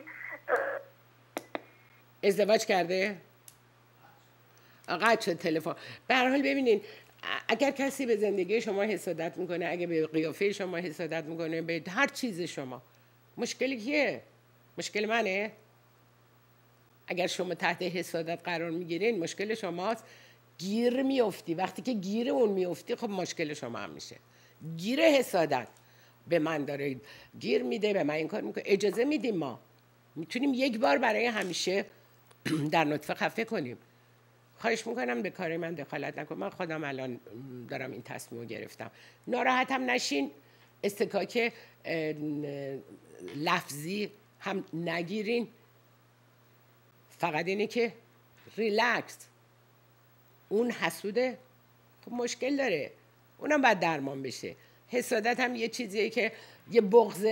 B: ازدواج کرده؟ قطع شد تلفن. به هر حال ببینین اگر کسی به زندگی شما حسادت میکنه، اگه به قیافه شما حسادت میکنه، به هر چیز شما، مشکلی کیه؟ مشکل منه؟ اگر شما تحت حسادت قرار میگیرین مشکل شماست. گیر میافتی. وقتی که گیر اون میافتی خب مشکل شما هم میشه. گیر حسادت به من داره گیر میده، به من این کار میکنه. اجازه میدیم ما میتونیم یک بار برای همیشه در نطفه خفه کنیم. خواهش میکنم به کار من دخالت نکن. من خودم الان دارم این تصمیم رو گرفتم. ناراحتم نشین. استکاک لفظی هم نگیرین. فقط اینه که ریلکس. اون حسوده خب مشکل داره، اونم باید درمان بشه. حسادت هم یه چیزیه که یه بغض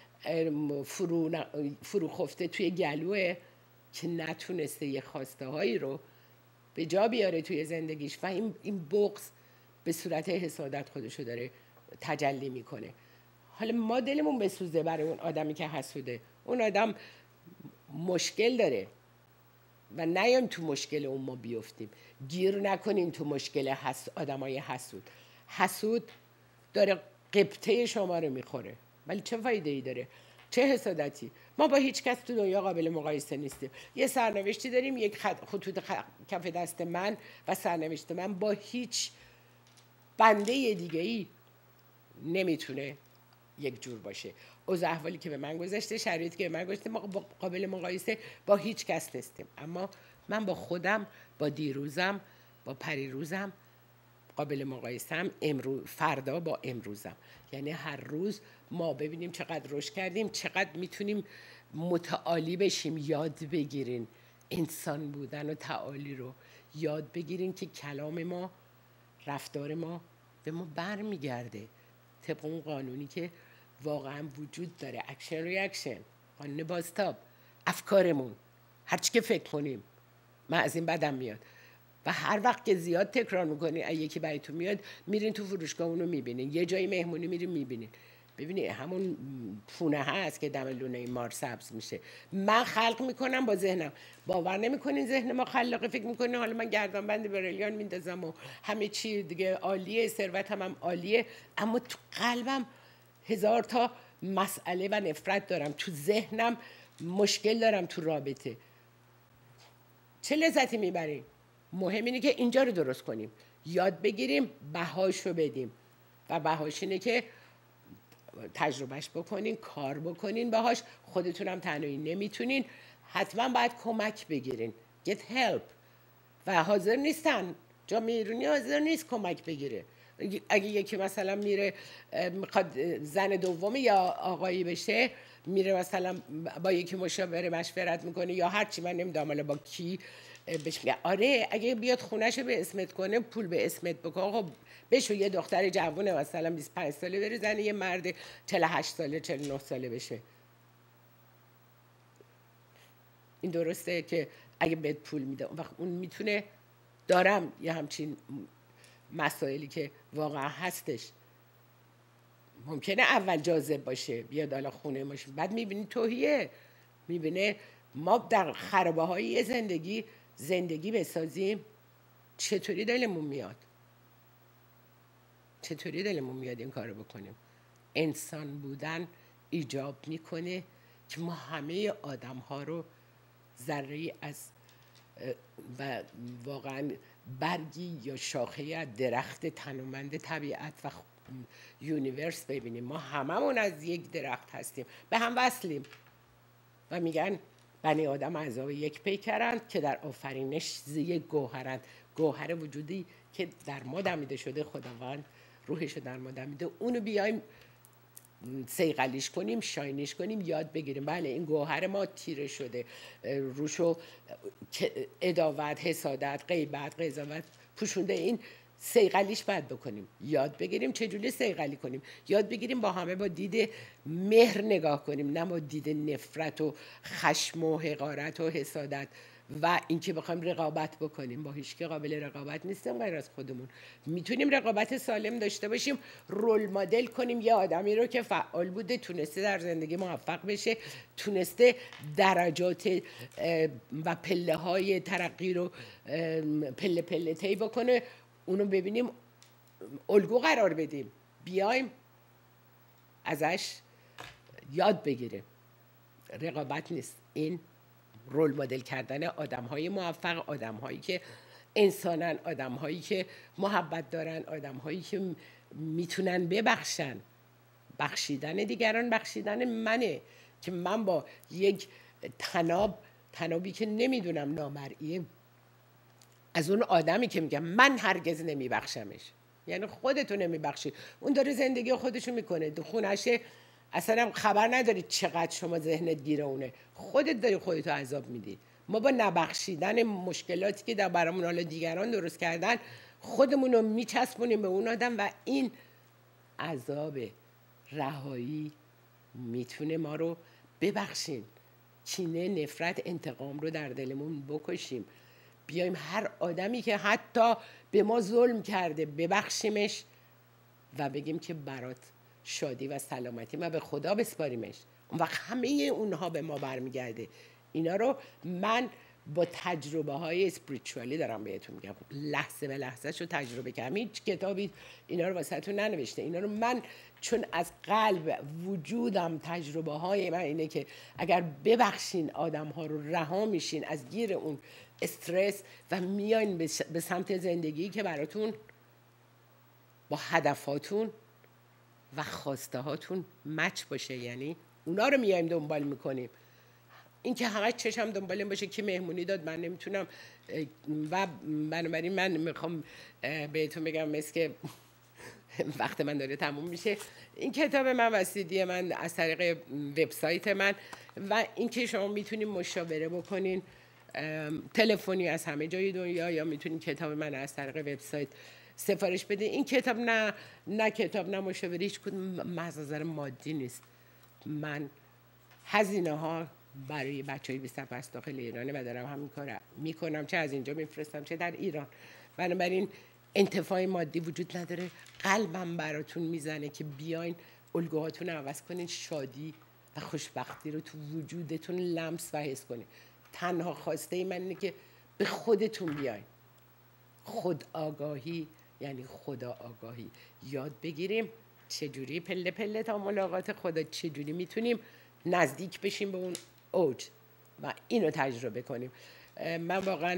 B: فرو, فرو خفته توی گلوه که نتونسته یه خواسته هایی رو به جا بیاره توی زندگیش و این, این بغض به صورت حسادت خودشو داره تجلی میکنه. حالا ما دلمون بسوزه برای اون آدمی که حسوده. اون آدم مشکل داره و نیایم تو مشکل اون ما بیفتیم. گیر نکنیم تو مشکل حس... آدمای حسود. حسود داره قبطه شما رو میخوره، ولی چه فایده ای داره؟ چه حسادتی؟ ما با هیچ کس تو دنیا قابل مقایسه نیستیم. یه سرنوشتی داریم، یک خط... خطوط خ... کف دست من و سرنوشت من با هیچ بنده دیگه ای نمیتونه یک جور باشه. اوضاع احوالی که به من گذشته، شرایطی که به من گذشته، ما قابل مقایسه با هیچ کس نیستیم. اما من با خودم، با دیروزم، با پریروزم قابل مقایسه‌ام. امروز فردا با امروزم. یعنی هر روز ما ببینیم چقدر رشد کردیم، چقدر میتونیم متعالی بشیم. یاد بگیرین انسان بودن و تعالی رو یاد بگیرین که کلام ما، رفتار ما به ما برمیگرده طبق اون قانونی که واقعا وجود داره. اکشن ریاکشن، قانون بازتاب. افکارمون هرچی که فکر کنیم، من از این بدم میاد و هر وقت که زیاد تکرار میکنین یکی براتون میاد، میرین تو فروشگاه اونو میبینین، یه جایی مهمونی میرین میبینین. ببینید همون پونه هست که دم لونه مار سبز میشه. من خلق میکنم با ذهنم. باور نمیکنین ذهن ما خلاقه. فکر میکنین حالا من گردن بند بریلیان میندازم و همه چی دیگه عالیه، ثروتم هم عالیه، اما تو قلبم هزار تا مسئله و نفرت دارم. تو ذهنم مشکل دارم تو رابطه. چه لذتی میبریم؟ مهم اینه که اینجا رو درست کنیم، یاد بگیریم، بهاش رو بدیم و بهاش اینه که تجربهش بکنین، کار بکنین باهاش. خودتونم تنهایی نمیتونین، حتما باید کمک بگیرین. get help. و حاضر نیستن، جامعه ایرانی حاضر نیست کمک بگیره. اگه یکی مثلا میره میخواد زن دوم یا آقایی بشه، میره مثلا با یکی مشاوره مشورت میکنه یا هرچی، من نمیدونم حالا با کی، بهش میگه آره اگه بیاد خونه‌شو به اسمت کنه، پول به اسمت بکنه، خب بشو یه دختر جوونه مثلا بیست و پنج ساله بره زن یه مرد چهل و هشت ساله چهل و نه ساله بشه. این درسته که اگه بهت پول میده اون وقت اون میتونه. دارم یه همچین مسائلی که واقعا هستش. ممکنه اول جاذب باشه، بیاد حالا خونه باشه، بعد میبینی توهیه، میبینه ما در خرابه های زندگی زندگی بسازیم. چطوری دلمون میاد؟ چطوری دلمون میاد این کارو بکنیم؟ انسان بودن ایجاب میکنه که ما همه آدم ها رو ذره از و واقعا برگی یا شاخه از درخت تنومند طبیعت و یونیورس ببینیم. ما هممون از یک درخت هستیم، به هم وصلیم و میگن بنی آدم اعضای یک پیکرند که در آفرینش یک گوهرند. گوهر وجودی که در ما دمیده شده، خداوند روحش در ما دمیده، اونو بیایم صیقلیش کنیم، شاینش کنیم، یاد بگیریم. بله این گوهر ما تیره شده، روشو عداوت، حسادت، غیبت، قضاوت پوشونده، این صیقلیش باید بکنیم، یاد بگیریم چجوری صیقلی کنیم، یاد بگیریم با همه با دید مهر نگاه کنیم، نه با دید نفرت و خشم و حقارت و حسادت و اینکه بخوایم رقابت بکنیم. با هیچ کی قابل رقابت نیستیم غیر از خودمون. میتونیم رقابت سالم داشته باشیم، رول مدل کنیم یه آدمی رو که فعال بوده، تونسته در زندگی موفق بشه، تونسته درجات و پله های ترقی رو پله پله طی بکنه، اونو ببینیم، الگو قرار بدیم، بیایم ازش یاد بگیریم. رقابت نیست، این رول مدل کردن آدم های موفق، آدم هایی که انسانن، آدم هایی که محبت دارن، آدم هایی که میتونن ببخشن. بخشیدن دیگران بخشیدن منه، که من با یک تناب تنابی که نمیدونم نامرئیه از اون آدمی که میگم من هرگز نمیبخشمش، یعنی خودتو نمیبخشی، اون داره زندگی خودشو میکنه، تو خونشه اصلا خبر نداری چقدر شما ذهنت گیره اونه، خودت داری خودتو عذاب میدی. ما با نبخشیدن مشکلاتی که در برامون حالا دیگران درست کردن خودمون رو میچسبونیم به اون آدم و این عذاب رهایی میتونه ما رو ببخشیم، کینه، نفرت، انتقام رو در دلمون بکشیم. بیایم هر آدمی که حتی به ما ظلم کرده ببخشیمش و بگیم که برات شادی و سلامتی، ما به خدا بسپاریمش، اون وقت همه اونها به ما برمیگرده. اینا رو من با تجربه های اسپریچوالی دارم بهتون میگم، لحظه به لحظه شو تجربه کردم، هیچ کتابی اینا رو واسهتون ننوشته. اینا رو من چون از قلب وجودم تجربه های من اینه که اگر ببخشین آدم ها رو رها میشین از گیر اون استرس و میاین به سمت زندگی که براتون با هدفاتون و خواسته هاتون مچ باشه، یعنی اونا رو میایم دنبال میکنیم. این که همه چشم دنبال این باشه که مهمونی داد من نمیتونم، و بنابراین من میخوام بهتون بگم مثل که وقت من داره تموم میشه، این کتاب من و سیدی من از طریق وبسایت من، و این که شما میتونین مشاوره بکنین تلفنی از همه جای دنیا، یا میتونین کتاب من از طریق وبسایت سفارش بدین. این کتاب نه نه کتاب نه مشاوره، هیچ کدوم محض نظر مادی نیست. من هزینه ها برای بچهای بیست پس داخل ایرانه و دارم همین کار میکنم، چه از اینجا میفرستم چه در ایران. بنابراین انتفاع مادی وجود نداره. قلبم براتون میزنه که بیاین الگوهاتون رو عوض کنین، شادی و خوشبختی رو تو وجودتون لمس و حس کنین. تنها خواسته من اینه که به خودتون بیاین. خود آگاهی یعنی خدا آگاهی. یاد بگیریم چجوری پله پله تا ملاقات خدا چجوری میتونیم نزدیک بشیم به اون اوج و اینو تجربه کنیم. من واقعا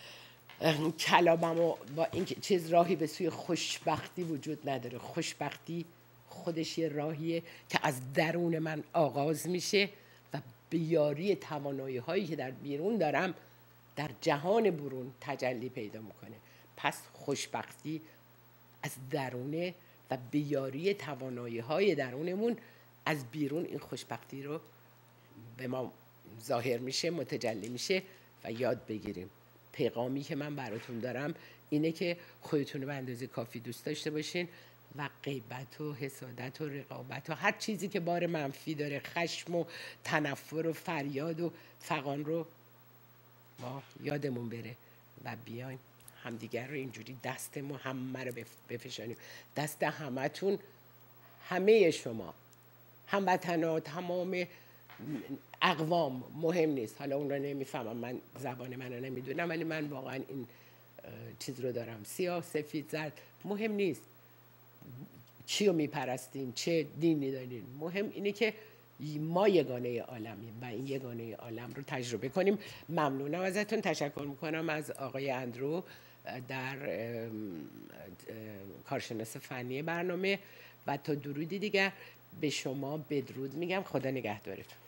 B: کلاممو با این چیز راهی به سوی خوشبختی وجود نداره. خوشبختی خودش یه راهیه که از درون من آغاز میشه و به یاری توانایی هایی که در بیرون دارم در جهان برون تجلی پیدا میکنه. پس خوشبختی از درونه و به یاری توانایی های درونمون از بیرون این خوشبختی رو به ما ظاهر میشه، متجلی میشه و یاد بگیریم. پیغامی که من براتون دارم اینه که خودتون رو به اندازه کافی دوست داشته باشین و غیبت و حسادت و رقابت و هر چیزی که بار منفی داره، خشم و تنفر و فریاد و فغان رو ما یادمون بره و بیاین همدیگر رو اینجوری دستمون همه رو بفشانیم. دست همتون، همه شما هموطنا، تمام اقوام، مهم نیست، حالا اون رو نمیفهمم، من زبان من رو نمیدونم، ولی من واقعا این چیز رو دارم، سیاه سفید زرد مهم نیست چی رو میپرستین، چه دینی دارین، مهم اینه که ما یگانه عالمیم و این یگانه عالم رو تجربه کنیم. ممنونم ازتون، تشکر میکنم از آقای اندرو در کارشناس فنی برنامه و تا درودی دیگر به شما بدرود میگم. خدا نگهدارتون.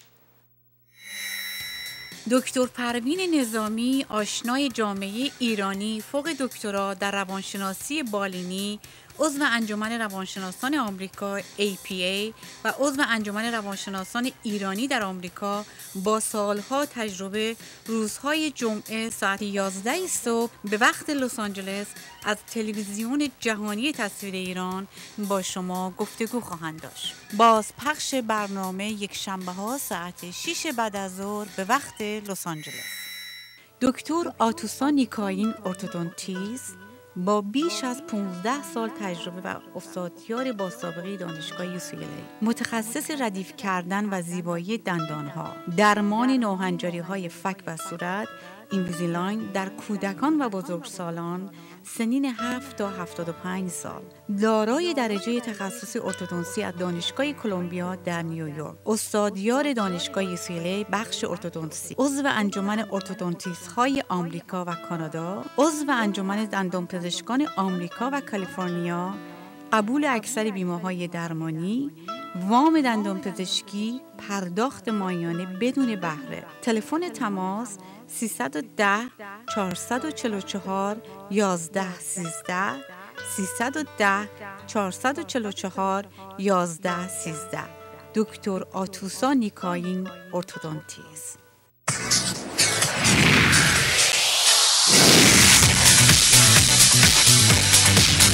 A: دکتر پروین نظامی، آشنای جامعه ایرانی، فوق دکترا در روانشناسی بالینی، عضو انجمن روانشناسان آمریکا ای پی ای و عضو انجمن روانشناسان ایرانی در آمریکا، با سالها تجربه روزهای جمعه ساعت یازده صبح به وقت لس آنجلس از تلویزیون جهانی تصویر ایران با شما گفتگو خواهند داشت. باز پخش برنامه یک شنبه ها ساعت شش بعد از ظهر به وقت لس آنجلس. دکتر آتوسا نیکاین ارتودونتیست با بیش از پانزده سال تجربه و استادیار با سابقه دانشگاه یو سی ال ای، متخصص ردیف کردن و زیبایی دندانها، درمان ناهنجاری‌های فک و صورت، اینویزیلاین در کودکان و بزرگسالان سنین هفت تا هفتاد و پنج سال، دارای درجه تخصصی ارتودنسی از دانشگاه کلمبیا در نیویورک، استادیار دانشگاه یو سی ال ای بخش ارتودنسی، عضو انجمن ارتودنتیست‌های آمریکا و کانادا، عضو انجمن دندانپزشکان آمریکا و کالیفرنیا، قبول اکثر بیمه‌های درمانی، وام دندانپزشکی، پرداخت ماهیانه بدون بهره. تلفن تماس سیصد و ده چهارصد و چهل و چهار یازده سیزده سیصد و ده چهارصد و چهل و چهار یازده سیزده. دکتر آتوسا نیکاین ارتودونتیست.